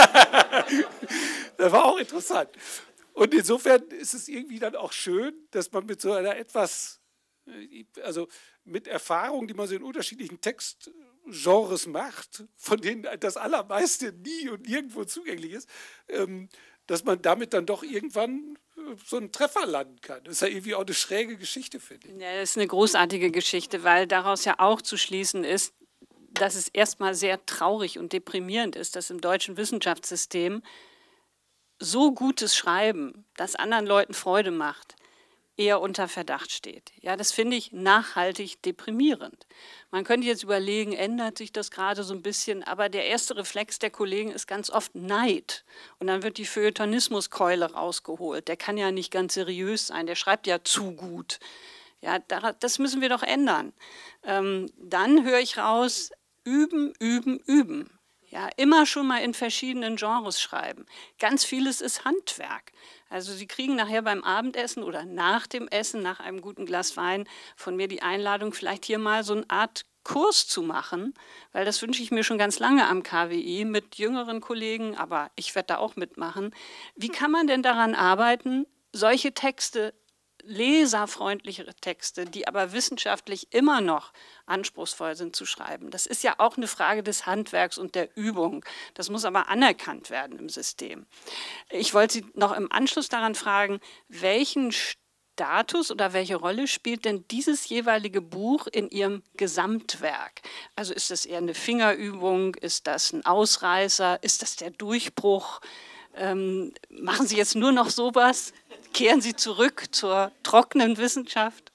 Das war auch interessant. Und insofern ist es irgendwie dann auch schön, dass man mit so einer etwas, also mit Erfahrungen, die man so in unterschiedlichen Textgenres macht, von denen das Allermeiste nie und nirgendwo zugänglich ist, dass man damit dann doch irgendwann so einen Treffer landen kann. Das ist ja irgendwie auch eine schräge Geschichte, finde ich. Ja, das ist eine großartige Geschichte, weil daraus ja auch zu schließen ist, dass es erstmal sehr traurig und deprimierend ist, dass im deutschen Wissenschaftssystem so gutes Schreiben, das anderen Leuten Freude macht, eher unter Verdacht steht. Ja, das finde ich nachhaltig deprimierend. Man könnte jetzt überlegen, ändert sich das gerade so ein bisschen, aber der erste Reflex der Kollegen ist ganz oft Neid. Und dann wird die Feuilletonismuskeule rausgeholt. Der kann ja nicht ganz seriös sein, der schreibt ja zu gut. Ja, das müssen wir doch ändern. Ähm, dann höre ich raus, üben, üben, üben. Ja, immer schon mal in verschiedenen Genres schreiben. Ganz vieles ist Handwerk. Also Sie kriegen nachher beim Abendessen oder nach dem Essen, nach einem guten Glas Wein, von mir die Einladung, vielleicht hier mal so eine Art Kurs zu machen, weil das wünsche ich mir schon ganz lange am K W I mit jüngeren Kollegen, aber ich werde da auch mitmachen. Wie kann man denn daran arbeiten, solche Texte, leserfreundlichere Texte, die aber wissenschaftlich immer noch anspruchsvoll sind zu schreiben. Das ist ja auch eine Frage des Handwerks und der Übung. Das muss aber anerkannt werden im System. Ich wollte Sie noch im Anschluss daran fragen, welchen Status oder welche Rolle spielt denn dieses jeweilige Buch in Ihrem Gesamtwerk? Also ist das eher eine Fingerübung, ist das ein Ausreißer, ist das der Durchbruch? Ähm, machen Sie jetzt nur noch sowas? Kehren Sie zurück zur trockenen Wissenschaft?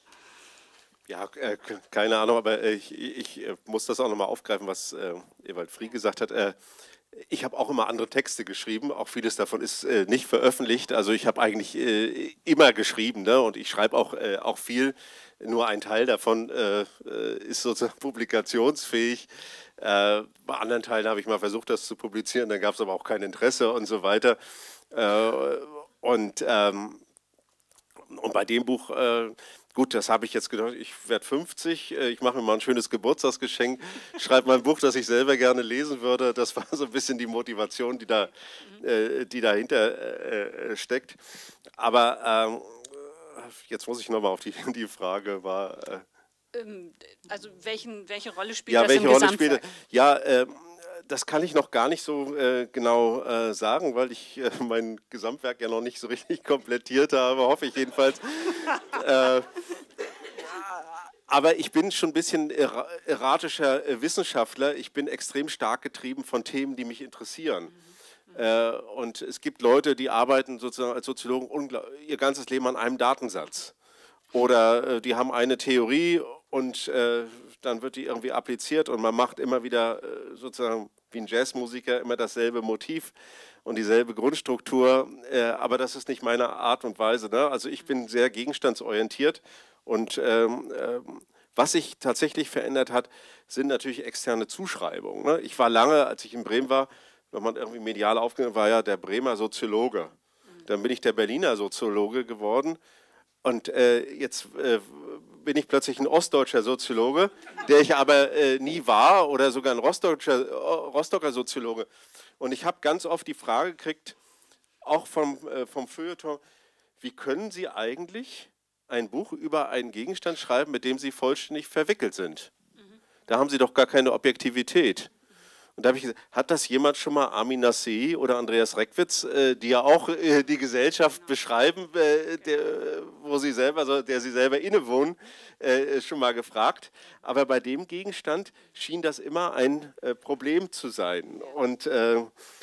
Ja, äh, keine Ahnung, aber äh, ich, ich äh, muss das auch nochmal aufgreifen, was äh, Ewald Fried gesagt hat. Äh, ich habe auch immer andere Texte geschrieben, auch vieles davon ist äh, nicht veröffentlicht. Also ich habe eigentlich äh, immer geschrieben, ne? Und ich schreibe auch, äh, auch viel. Nur ein Teil davon äh, ist sozusagen publikationsfähig. Äh, bei anderen Teilen habe ich mal versucht, das zu publizieren, dann gab es aber auch kein Interesse und so weiter. Äh, und ähm, Und bei dem Buch, äh, gut, das habe ich jetzt gedacht, ich werde fünfzig, äh, ich mache mir mal ein schönes Geburtstagsgeschenk, schreibe mal ein Buch, das ich selber gerne lesen würde. Das war so ein bisschen die Motivation, die, da, äh, die dahinter äh, steckt. Aber ähm, jetzt muss ich nochmal auf die, die Frage, war... Äh, also welchen, welche Rolle spielt ja, das welche im Rolle Gesamtwerk? Spielt, ja, äh, das kann ich noch gar nicht so äh, genau äh, sagen, weil ich äh, mein Gesamtwerk ja noch nicht so richtig komplettiert habe, hoffe ich jedenfalls. äh, aber ich bin schon ein bisschen er erratischer äh, Wissenschaftler. Ich bin extrem stark getrieben von Themen, die mich interessieren. Mhm. Äh, und es gibt Leute, die arbeiten sozusagen als Soziologen ihr ganzes Leben an einem Datensatz. Oder äh, die haben eine Theorie und äh, dann wird die irgendwie appliziert und man macht immer wieder äh, sozusagen wie ein Jazzmusiker immer dasselbe Motiv und dieselbe Grundstruktur, äh, aber das ist nicht meine Art und Weise. Ne? Also ich bin sehr gegenstandsorientiert und ähm, äh, was sich tatsächlich verändert hat, sind natürlich externe Zuschreibungen. Ne? Ich war lange, als ich in Bremen war, wenn man irgendwie medial aufgenommen war, ja der Bremer Soziologe. Dann bin ich der Berliner Soziologe geworden. Und äh, jetzt äh, bin ich plötzlich ein ostdeutscher Soziologe, der ich aber äh, nie war oder sogar ein Rostocker, Rostocker Soziologe. Und ich habe ganz oft die Frage gekriegt, auch vom, äh, vom Feuilleton, wie können Sie eigentlich ein Buch über einen Gegenstand schreiben, mit dem Sie vollständig verwickelt sind? Da haben Sie doch gar keine Objektivität. Und da habe ich gesagt, hat das jemand schon mal, Armin Nassé oder Andreas Reckwitz, äh, die ja auch äh, die Gesellschaft beschreiben, äh, der, wo sie selber, also der sie selber innewohnen, äh, schon mal gefragt. Aber bei dem Gegenstand schien das immer ein äh, Problem zu sein. Und äh,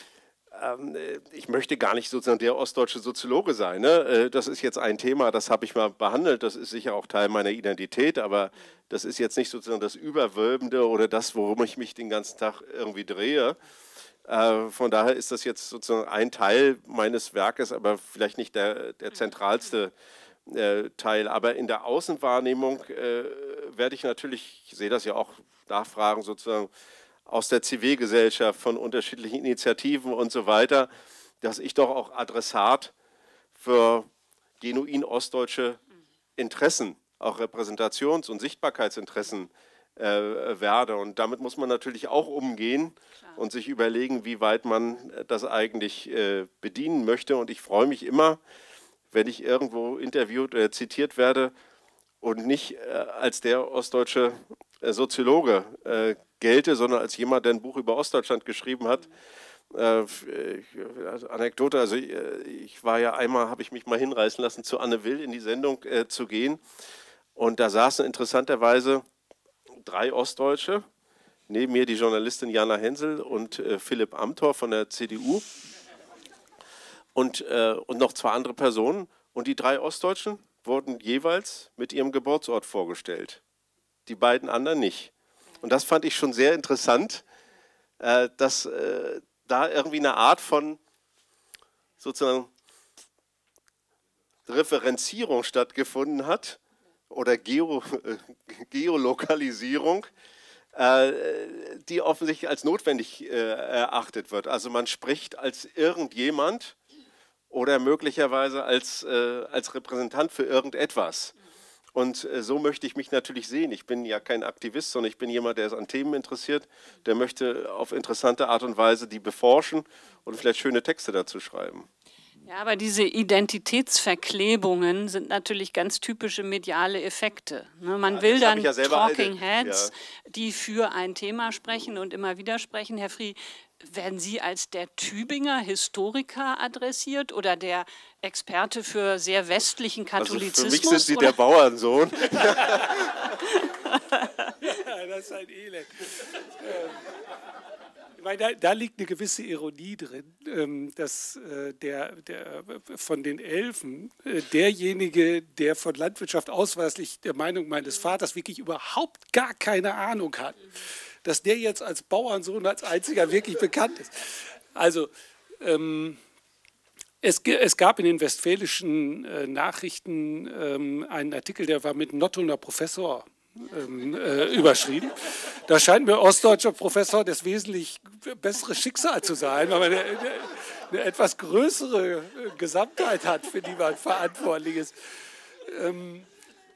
ähm, ich möchte gar nicht sozusagen der ostdeutsche Soziologe sein. Ne? Das ist jetzt ein Thema, das habe ich mal behandelt, das ist sicher auch Teil meiner Identität, aber das ist jetzt nicht sozusagen das Überwölbende oder das, worum ich mich den ganzen Tag irgendwie drehe. Äh, von daher ist das jetzt sozusagen ein Teil meines Werkes, aber vielleicht nicht der, der zentralste äh, Teil. Aber in der Außenwahrnehmung äh, werde ich natürlich, ich sehe das ja auch, Nachfragen sozusagen aus der Zivilgesellschaft, von unterschiedlichen Initiativen und so weiter, dass ich doch auch Adressat für genuin ostdeutsche Interessen, auch Repräsentations- und Sichtbarkeitsinteressen äh, werde. Und damit muss man natürlich auch umgehen und sich überlegen, wie weit man das eigentlich äh, bedienen möchte. Und ich freue mich immer, wenn ich irgendwo interviewt oder zitiert werde und nicht äh, als der ostdeutsche äh, Soziologe äh, gelte, sondern als jemand, der ein Buch über Ostdeutschland geschrieben hat. Äh, also Anekdote, also ich, ich war ja einmal, habe ich mich mal hinreißen lassen, zu Anne Will in die Sendung äh, zu gehen. Und da saßen interessanterweise drei Ostdeutsche, neben mir die Journalistin Jana Hensel und äh, Philipp Amthor von der C D U und, äh, und noch zwei andere Personen. Und die drei Ostdeutschen, wurden jeweils mit ihrem Geburtsort vorgestellt. Die beiden anderen nicht. Und das fand ich schon sehr interessant, äh, dass äh, da irgendwie eine Art von sozusagen Referenzierung stattgefunden hat oder Geo, äh, Geolokalisierung, äh, die offensichtlich als notwendig äh, erachtet wird. Also man spricht als irgendjemand oder möglicherweise als, äh, als Repräsentant für irgendetwas. Und äh, so möchte ich mich natürlich sehen. Ich bin ja kein Aktivist, sondern ich bin jemand, der ist an Themen interessiert, der möchte auf interessante Art und Weise die beforschen und vielleicht schöne Texte dazu schreiben. Ja, aber diese Identitätsverklebungen sind natürlich ganz typische mediale Effekte. Ne, man Ja, will das hab dann ich ja selber Talking alle- Heads, ja. die für ein Thema sprechen und immer wieder sprechen. Herr Frie, werden Sie als der Tübinger Historiker adressiert oder der Experte für sehr westlichen Katholizismus? Also für mich sind Sie oder? der Bauernsohn. Ja, das ist ein Elend. Ähm, ich meine, da, da liegt eine gewisse Ironie drin, ähm, dass äh, der, der von den Elfen äh, derjenige, der von Landwirtschaft ausweislich der Meinung meines Vaters wirklich überhaupt gar keine Ahnung hat, dass der jetzt als Bauernsohn als einziger wirklich bekannt ist. Also ähm, es, es gab in den westfälischen äh, Nachrichten ähm, einen Artikel, der war mit Nottelner Professor ähm, äh, überschrieben. Da scheint mir ostdeutscher Professor das wesentlich bessere Schicksal zu sein, weil man eine, eine, eine etwas größere Gesamtheit hat, für die man verantwortlich ist. Ähm,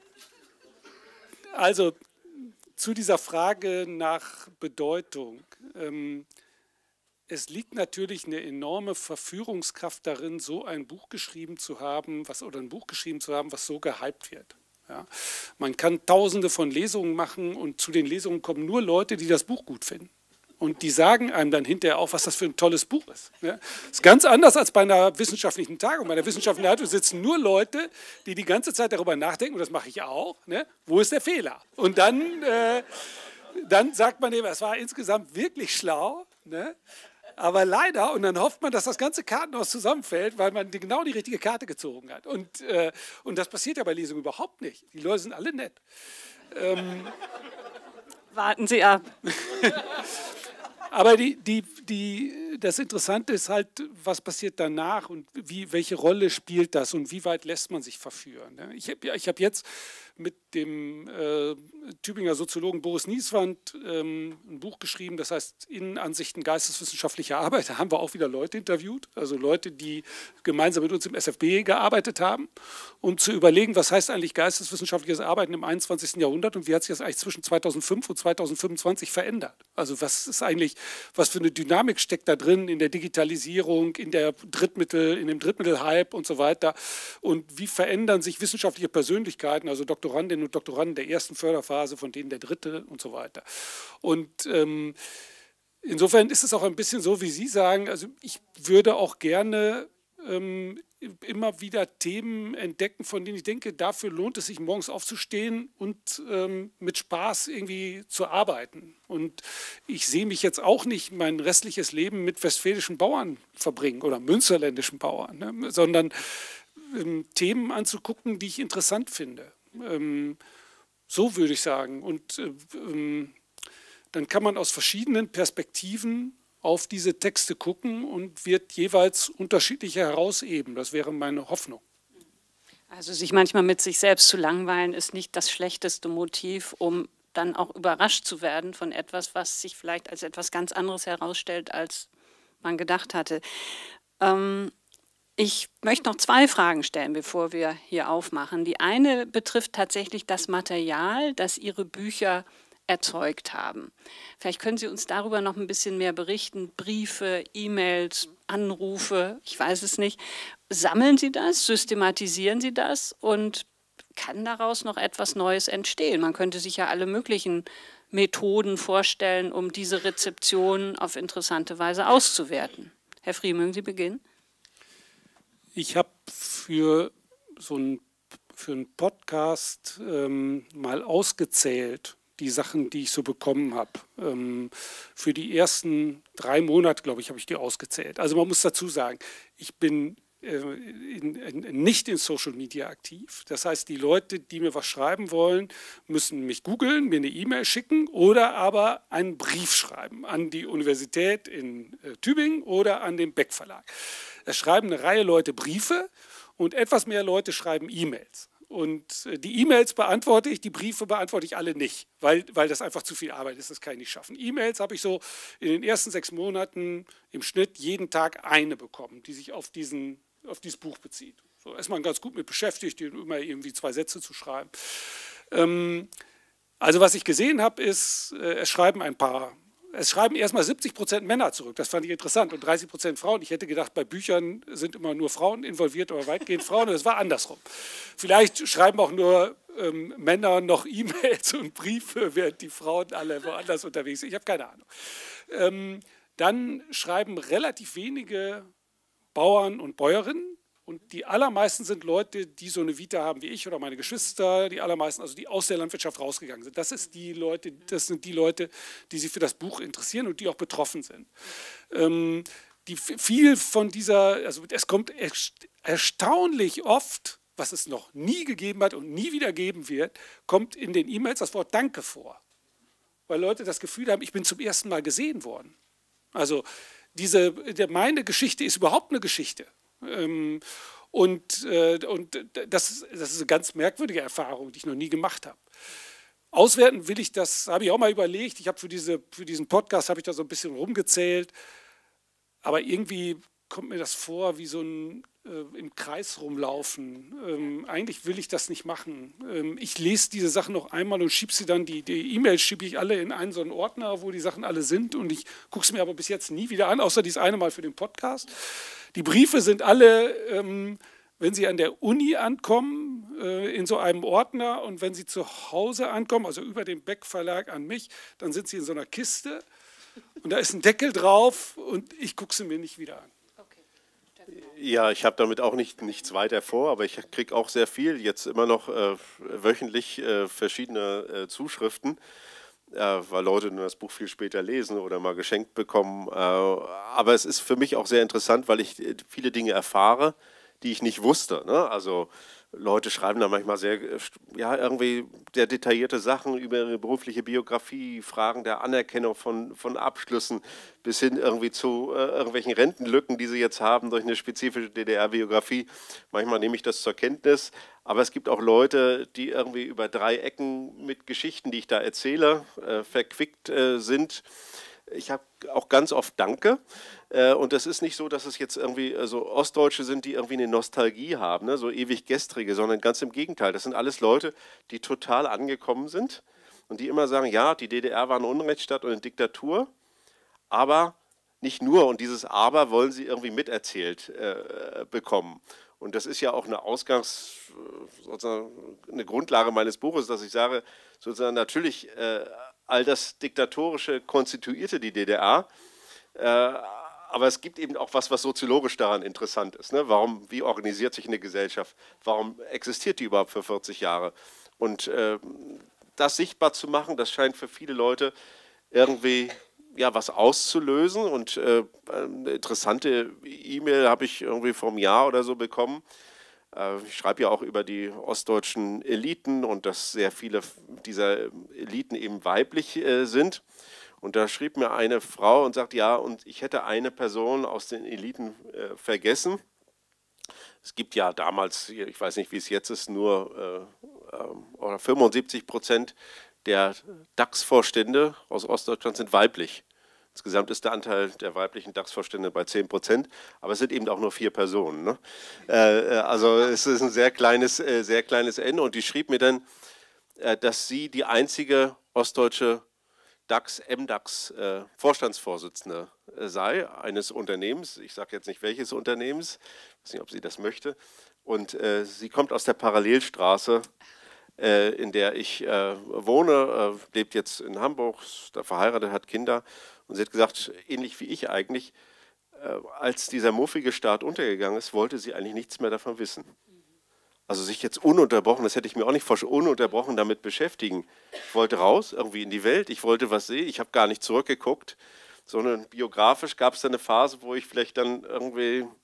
also zu dieser Frage nach Bedeutung. Ähm, es liegt natürlich eine enorme Verführungskraft darin, so ein Buch geschrieben zu haben, was, oder ein Buch geschrieben zu haben, was so gehypt wird. Ja. Man kann tausende von Lesungen machen und zu den Lesungen kommen nur Leute, die das Buch gut finden. Und die sagen einem dann hinterher auch, was das für ein tolles Buch ist. Ja. Das ist ganz anders als bei einer wissenschaftlichen Tagung. Bei einer wissenschaftlichen Tagung sitzen nur Leute, die die ganze Zeit darüber nachdenken, und das mache ich auch, ne, wo ist der Fehler? Und dann, äh, dann sagt man eben, es war insgesamt wirklich schlau, ne? Aber leider, und dann hofft man, dass das ganze Kartenhaus zusammenfällt, weil man die, genau die richtige Karte gezogen hat. Und, äh, und das passiert ja bei Lesungen überhaupt nicht. Die Leute sind alle nett. Ähm, Warten Sie ab. Aber die, die, die, das Interessante ist halt, was passiert danach und wie, welche Rolle spielt das und wie weit lässt man sich verführen. Ne? Ich habe ich hab jetzt mit dem äh, Tübinger Soziologen Boris Nieswand ähm, ein Buch geschrieben, das heißt Innenansichten geisteswissenschaftlicher Arbeit. Da haben wir auch wieder Leute interviewt, also Leute, die gemeinsam mit uns im S F B gearbeitet haben, um zu überlegen, was heißt eigentlich geisteswissenschaftliches Arbeiten im einundzwanzigsten Jahrhundert und wie hat sich das eigentlich zwischen zweitausendfünf und zweitausendfünfundzwanzig verändert. Also was ist eigentlich, was für eine Dynamik steckt da drin in der Digitalisierung, in der Drittmittel, in dem Drittmittelhype und so weiter. Und wie verändern sich wissenschaftliche Persönlichkeiten, also Doktorandinnen und Doktoranden der ersten Förderphase, von denen der dritte und so weiter. Und ähm, insofern ist es auch ein bisschen so, wie Sie sagen, also ich würde auch gerne ähm, immer wieder Themen entdecken, von denen ich denke, dafür lohnt es sich, morgens aufzustehen und ähm, mit Spaß irgendwie zu arbeiten. Und ich sehe mich jetzt auch nicht mein restliches Leben mit westfälischen Bauern verbringen oder münsterländischen Bauern, ne, sondern ähm, Themen anzugucken, die ich interessant finde. Ähm, so würde ich sagen. Und äh, ähm, dann kann man aus verschiedenen Perspektiven auf diese Texte gucken und wird jeweils unterschiedlicher herausheben. Das wäre meine Hoffnung. Also sich manchmal mit sich selbst zu langweilen, ist nicht das schlechteste Motiv, um dann auch überrascht zu werden von etwas, was sich vielleicht als etwas ganz anderes herausstellt, als man gedacht hatte. Ähm, ich möchte noch zwei Fragen stellen, bevor wir hier aufmachen. Die eine betrifft tatsächlich das Material, das Ihre Bücher erzeugt haben. Vielleicht können Sie uns darüber noch ein bisschen mehr berichten. Briefe, E-Mails, Anrufe, ich weiß es nicht. Sammeln Sie das, systematisieren Sie das und kann daraus noch etwas Neues entstehen? Man könnte sich ja alle möglichen Methoden vorstellen, um diese Rezeption auf interessante Weise auszuwerten. Herr Frie, mögen Sie beginnen? Ich habe für so einen, für einen Podcast ähm, mal ausgezählt, die Sachen, die ich so bekommen habe. Ähm, für die ersten drei Monate, glaube ich, habe ich die ausgezählt. Also man muss dazu sagen, ich bin in, in, nicht in Social Media aktiv. Das heißt, die Leute, die mir was schreiben wollen, müssen mich googeln, mir eine E-Mail schicken oder aber einen Brief schreiben an die Universität in äh, Tübingen oder an den Beck Verlag. Es schreiben eine Reihe Leute Briefe und etwas mehr Leute schreiben E-Mails. Und die E-Mails beantworte ich, die Briefe beantworte ich alle nicht, weil, weil das einfach zu viel Arbeit ist, das kann ich nicht schaffen. E-Mails habe ich so in den ersten sechs Monaten im Schnitt jeden Tag eine bekommen, die sich auf, diesen, auf dieses Buch bezieht. So ist man ganz gut mit beschäftigt, immer irgendwie zwei Sätze zu schreiben. Ähm, also was ich gesehen habe, ist, äh, es schreiben ein paar Es schreiben erstmal siebzig Prozent Männer zurück, das fand ich interessant, und dreißig Prozent Frauen. Ich hätte gedacht, bei Büchern sind immer nur Frauen involviert, aber weitgehend Frauen, und es war andersrum. Vielleicht schreiben auch nur ähm, Männer noch E-Mails und Briefe, während die Frauen alle woanders unterwegs sind. Ich habe keine Ahnung. Ähm, dann schreiben relativ wenige Bauern und Bäuerinnen. Und die allermeisten sind Leute, die so eine Vita haben wie ich oder meine Geschwister, die allermeisten, also die aus der Landwirtschaft rausgegangen sind. Das, ist die Leute, das sind die Leute, die sich für das Buch interessieren und die auch betroffen sind. Ähm, die, viel von dieser, also es kommt erstaunlich oft, was es noch nie gegeben hat und nie wieder geben wird, kommt in den E-Mails das Wort Danke vor. Weil Leute das Gefühl haben, ich bin zum ersten Mal gesehen worden. Also diese, meine Geschichte ist überhaupt eine Geschichte. Ähm, und äh, und das, das ist eine ganz merkwürdige Erfahrung, die ich noch nie gemacht habe. Auswerten will ich das, habe ich auch mal überlegt. Ich habe für, diese, für diesen Podcast habe ich da so ein bisschen rumgezählt. Aber irgendwie kommt mir das vor wie so ein äh, im Kreis rumlaufen. Ähm, eigentlich will ich das nicht machen. Ähm, ich lese diese Sachen noch einmal und schiebe sie dann, die E-Mails schiebe ich alle in einen so einen Ordner, wo die Sachen alle sind. Und ich gucke es mir aber bis jetzt nie wieder an, außer dieses eine Mal für den Podcast. Die Briefe sind alle, ähm, wenn sie an der Uni ankommen, äh, in so einem Ordner, und wenn sie zu Hause ankommen, also über den Beck Verlag an mich, dann sind sie in so einer Kiste und da ist ein Deckel drauf und ich gucke sie mir nicht wieder an. Ja, ich habe damit auch nicht, nichts weiter vor, aber ich kriege auch sehr viel, jetzt immer noch äh, wöchentlich äh, verschiedene äh, Zuschriften, äh, weil Leute nur das Buch viel später lesen oder mal geschenkt bekommen. Äh, aber es ist für mich auch sehr interessant, weil ich viele Dinge erfahre, die ich nicht wusste. Ne? Also Leute schreiben da manchmal sehr, ja, irgendwie sehr detaillierte Sachen über ihre berufliche Biografie, Fragen der Anerkennung von, von Abschlüssen bis hin irgendwie zu äh, irgendwelchen Rentenlücken, die sie jetzt haben durch eine spezifische D D R-Biografie. Manchmal nehme ich das zur Kenntnis, aber es gibt auch Leute, die irgendwie über drei Ecken mit Geschichten, die ich da erzähle, äh, verquickt äh, sind. Ich habe auch ganz oft Danke, äh, und es ist nicht so, dass es jetzt irgendwie äh, so Ostdeutsche sind, die irgendwie eine Nostalgie haben, ne? So ewig gestrige, sondern ganz im Gegenteil. Das sind alles Leute, die total angekommen sind und die immer sagen, ja, die D D R war eine Unrechtsstaat und eine Diktatur, aber nicht nur, und dieses Aber wollen sie irgendwie miterzählt äh, bekommen. Und das ist ja auch eine Ausgangs, sozusagen eine Grundlage meines Buches, dass ich sage, sozusagen natürlich, äh, all das Diktatorische konstituierte die D D R, äh, aber es gibt eben auch was, was soziologisch daran interessant ist. Ne? Warum, wie organisiert sich eine Gesellschaft? Warum existiert die überhaupt für vierzig Jahre? Und äh, das sichtbar zu machen, das scheint für viele Leute irgendwie ja, was auszulösen. Und äh, eine interessante E-Mail habe ich irgendwie vor einem Jahr oder so bekommen. Ich schreibe ja auch über die ostdeutschen Eliten und dass sehr viele dieser Eliten eben weiblich äh, sind. Und da schrieb mir eine Frau und sagt, ja, und ich hätte eine Person aus den Eliten äh, vergessen. Es gibt ja damals, ich weiß nicht, wie es jetzt ist, nur äh, oder fünfundsiebzig Prozent der DAX-Vorstände aus Ostdeutschland sind weiblich. Insgesamt ist der Anteil der weiblichen DAX-Vorstände bei zehn Prozent, aber es sind eben auch nur vier Personen. Ne? Äh, also es ist ein sehr kleines, äh, sehr kleines N. Und die schrieb mir dann, äh, dass sie die einzige ostdeutsche DAX, M DAX äh, Vorstandsvorsitzende äh, sei, eines Unternehmens. Ich sage jetzt nicht welches Unternehmens, ich weiß nicht, ob sie das möchte. Und äh, sie kommt aus der Parallelstraße, äh, in der ich äh, wohne, äh, lebt jetzt in Hamburg, ist da verheiratet, hat Kinder. Und sie hat gesagt, ähnlich wie ich eigentlich, äh, als dieser muffige Staat untergegangen ist, wollte sie eigentlich nichts mehr davon wissen. Also sich jetzt ununterbrochen, das hätte ich mir auch nicht vorstellen, ununterbrochen damit beschäftigen. Ich wollte raus, irgendwie in die Welt, ich wollte was sehen, ich habe gar nicht zurückgeguckt, sondern biografisch gab es dann eine Phase, wo ich vielleicht dann irgendwie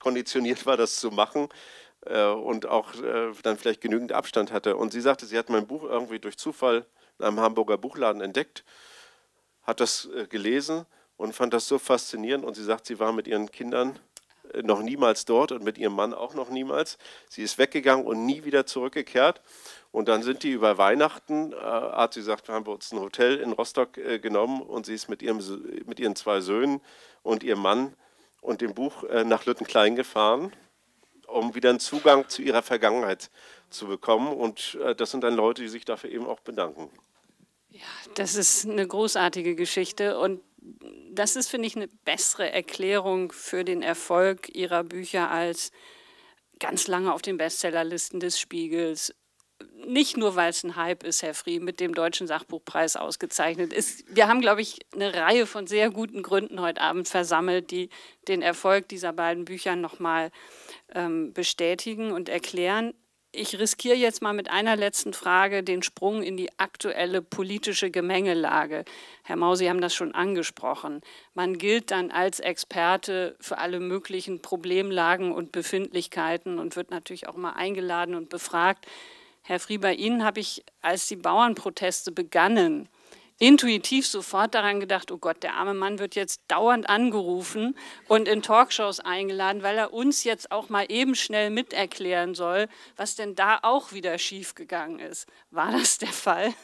konditioniert war, das zu machen äh, und auch äh, dann vielleicht genügend Abstand hatte. Und sie sagte, sie hat mein Buch irgendwie durch Zufall in einem Hamburger Buchladen entdeckt, hat das äh, gelesen und fand das so faszinierend. Und sie sagt, sie war mit ihren Kindern äh, noch niemals dort und mit ihrem Mann auch noch niemals. Sie ist weggegangen und nie wieder zurückgekehrt. Und dann sind die über Weihnachten, äh, hat sie gesagt, haben wir uns ein Hotel in Rostock äh, genommen und sie ist mit, ihrem, mit ihren zwei Söhnen und ihrem Mann und dem Buch äh, nach Lüttenklein gefahren, um wieder einen Zugang zu ihrer Vergangenheit zu bekommen. Und äh, das sind dann Leute, die sich dafür eben auch bedanken. Ja, das ist eine großartige Geschichte und das ist, finde ich, eine bessere Erklärung für den Erfolg Ihrer Bücher als ganz lange auf den Bestsellerlisten des Spiegels. Nicht nur, weil es ein Hype ist, Herr Frie, mit dem Deutschen Sachbuchpreis ausgezeichnet ist. Wir haben, glaube ich, eine Reihe von sehr guten Gründen heute Abend versammelt, die den Erfolg dieser beiden Bücher nochmal ähm, bestätigen und erklären. Ich riskiere jetzt mal mit einer letzten Frage den Sprung in die aktuelle politische Gemengelage. Herr Mau, Sie haben das schon angesprochen. Man gilt dann als Experte für alle möglichen Problemlagen und Befindlichkeiten und wird natürlich auch mal eingeladen und befragt. Herr Frie, bei Ihnen habe ich, als die Bauernproteste begannen, intuitiv sofort daran gedacht, oh Gott, der arme Mann wird jetzt dauernd angerufen und in Talkshows eingeladen, weil er uns jetzt auch mal eben schnell miterklären soll, was denn da auch wieder schiefgegangen ist. War das der Fall?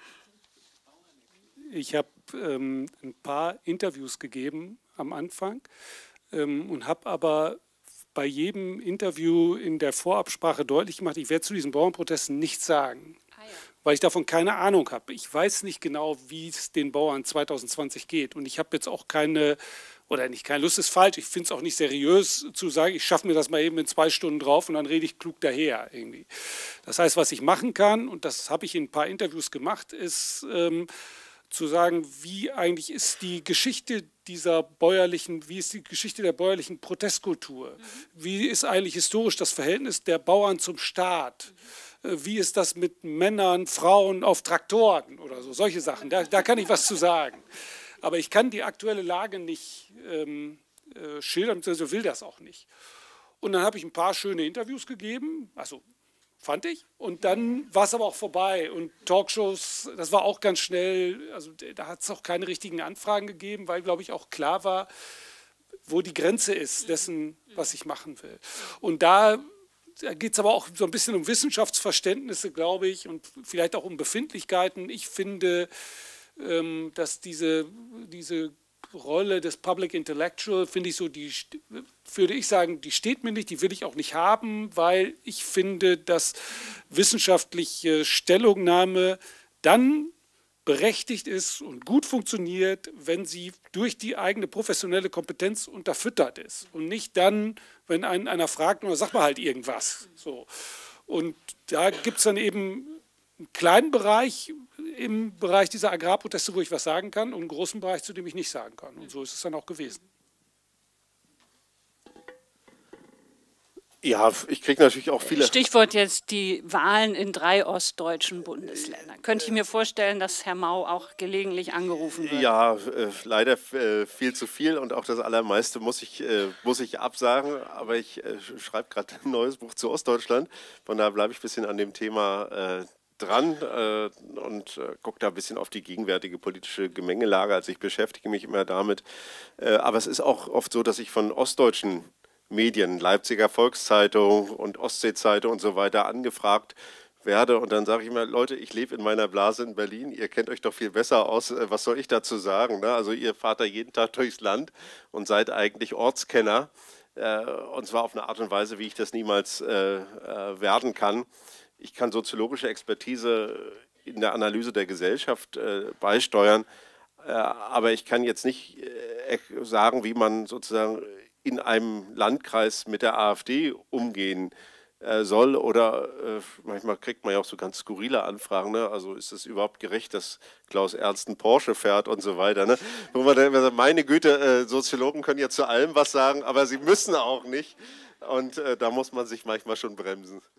Ich habe ähm, ein paar Interviews gegeben am Anfang ähm, und habe aber bei jedem Interview in der Vorabsprache deutlich gemacht, ich werde zu diesen Bauernprotesten nichts sagen. Ah ja. Weil ich davon keine Ahnung habe. Ich weiß nicht genau, wie es den Bauern zwanzig zwanzig geht. Und ich habe jetzt auch keine, oder nicht keine Lust ist falsch, ich finde es auch nicht seriös zu sagen, ich schaffe mir das mal eben in zwei Stunden drauf und dann rede ich klug daher irgendwie. Das heißt, was ich machen kann, und das habe ich in ein paar Interviews gemacht, ist ähm, zu sagen, wie eigentlich ist die Geschichte dieser bäuerlichen, wie ist die Geschichte der bäuerlichen Protestkultur? Mhm. Wie ist eigentlich historisch das Verhältnis der Bauern zum Staat? Mhm. Wie ist das mit Männern, Frauen auf Traktoren oder so, solche Sachen. Da, da kann ich was zu sagen. Aber ich kann die aktuelle Lage nicht ähm, äh, schildern, beziehungsweise will das auch nicht. Und dann habe ich ein paar schöne Interviews gegeben, also fand ich. Und dann war es aber auch vorbei. Und Talkshows, das war auch ganz schnell, also da hat es auch keine richtigen Anfragen gegeben, weil, glaube ich, auch klar war, wo die Grenze ist dessen, was ich machen will. Und da, da geht es aber auch so ein bisschen um Wissenschaftsverständnisse, glaube ich, und vielleicht auch um Befindlichkeiten. Ich finde, ähm, dass diese, diese Rolle des Public Intellectual, finde ich so, die, würde ich sagen, die steht mir nicht, die will ich auch nicht haben, weil ich finde, dass wissenschaftliche Stellungnahme dann berechtigt ist und gut funktioniert, wenn sie durch die eigene professionelle Kompetenz unterfüttert ist und nicht dann, wenn einen einer fragt, oder sag mal halt irgendwas. So. Und da gibt es dann eben einen kleinen Bereich im Bereich dieser Agrarproteste, wo ich was sagen kann, und einen großen Bereich, zu dem ich nicht sagen kann. Und so ist es dann auch gewesen. Ja, ich kriege natürlich auch viele... Stichwort jetzt die Wahlen in drei ostdeutschen Bundesländern. Könnte ich mir vorstellen, dass Herr Mau auch gelegentlich angerufen wird? Ja, äh, leider äh, viel zu viel und auch das Allermeiste muss ich, äh, muss ich absagen. Aber ich äh, schreibe gerade ein neues Buch zu Ostdeutschland. Von daher bleibe ich ein bisschen an dem Thema äh, dran äh, und äh, gucke da ein bisschen auf die gegenwärtige politische Gemengelage. Also ich beschäftige mich immer damit. Äh, aber es ist auch oft so, dass ich von ostdeutschen Medien, Leipziger Volkszeitung und Ostseezeitung und so weiter angefragt werde. Und dann sage ich immer, Leute, ich lebe in meiner Blase in Berlin, ihr kennt euch doch viel besser aus, was soll ich dazu sagen? Ne? Also ihr fahrt da jeden Tag durchs Land und seid eigentlich Ortskenner. Äh, und zwar auf eine Art und Weise, wie ich das niemals äh, äh, werden kann. Ich kann soziologische Expertise in der Analyse der Gesellschaft äh, beisteuern, äh, aber ich kann jetzt nicht äh, sagen, wie man sozusagen in einem Landkreis mit der AfD umgehen äh, soll. Oder äh, manchmal kriegt man ja auch so ganz skurrile Anfragen. Ne? Also ist es überhaupt gerecht, dass Klaus Ernst einen Porsche fährt und so weiter. Ne? Wo man dann, also meine Güte, äh, Soziologen können ja zu allem was sagen, aber sie müssen auch nicht. Und äh, da muss man sich manchmal schon bremsen.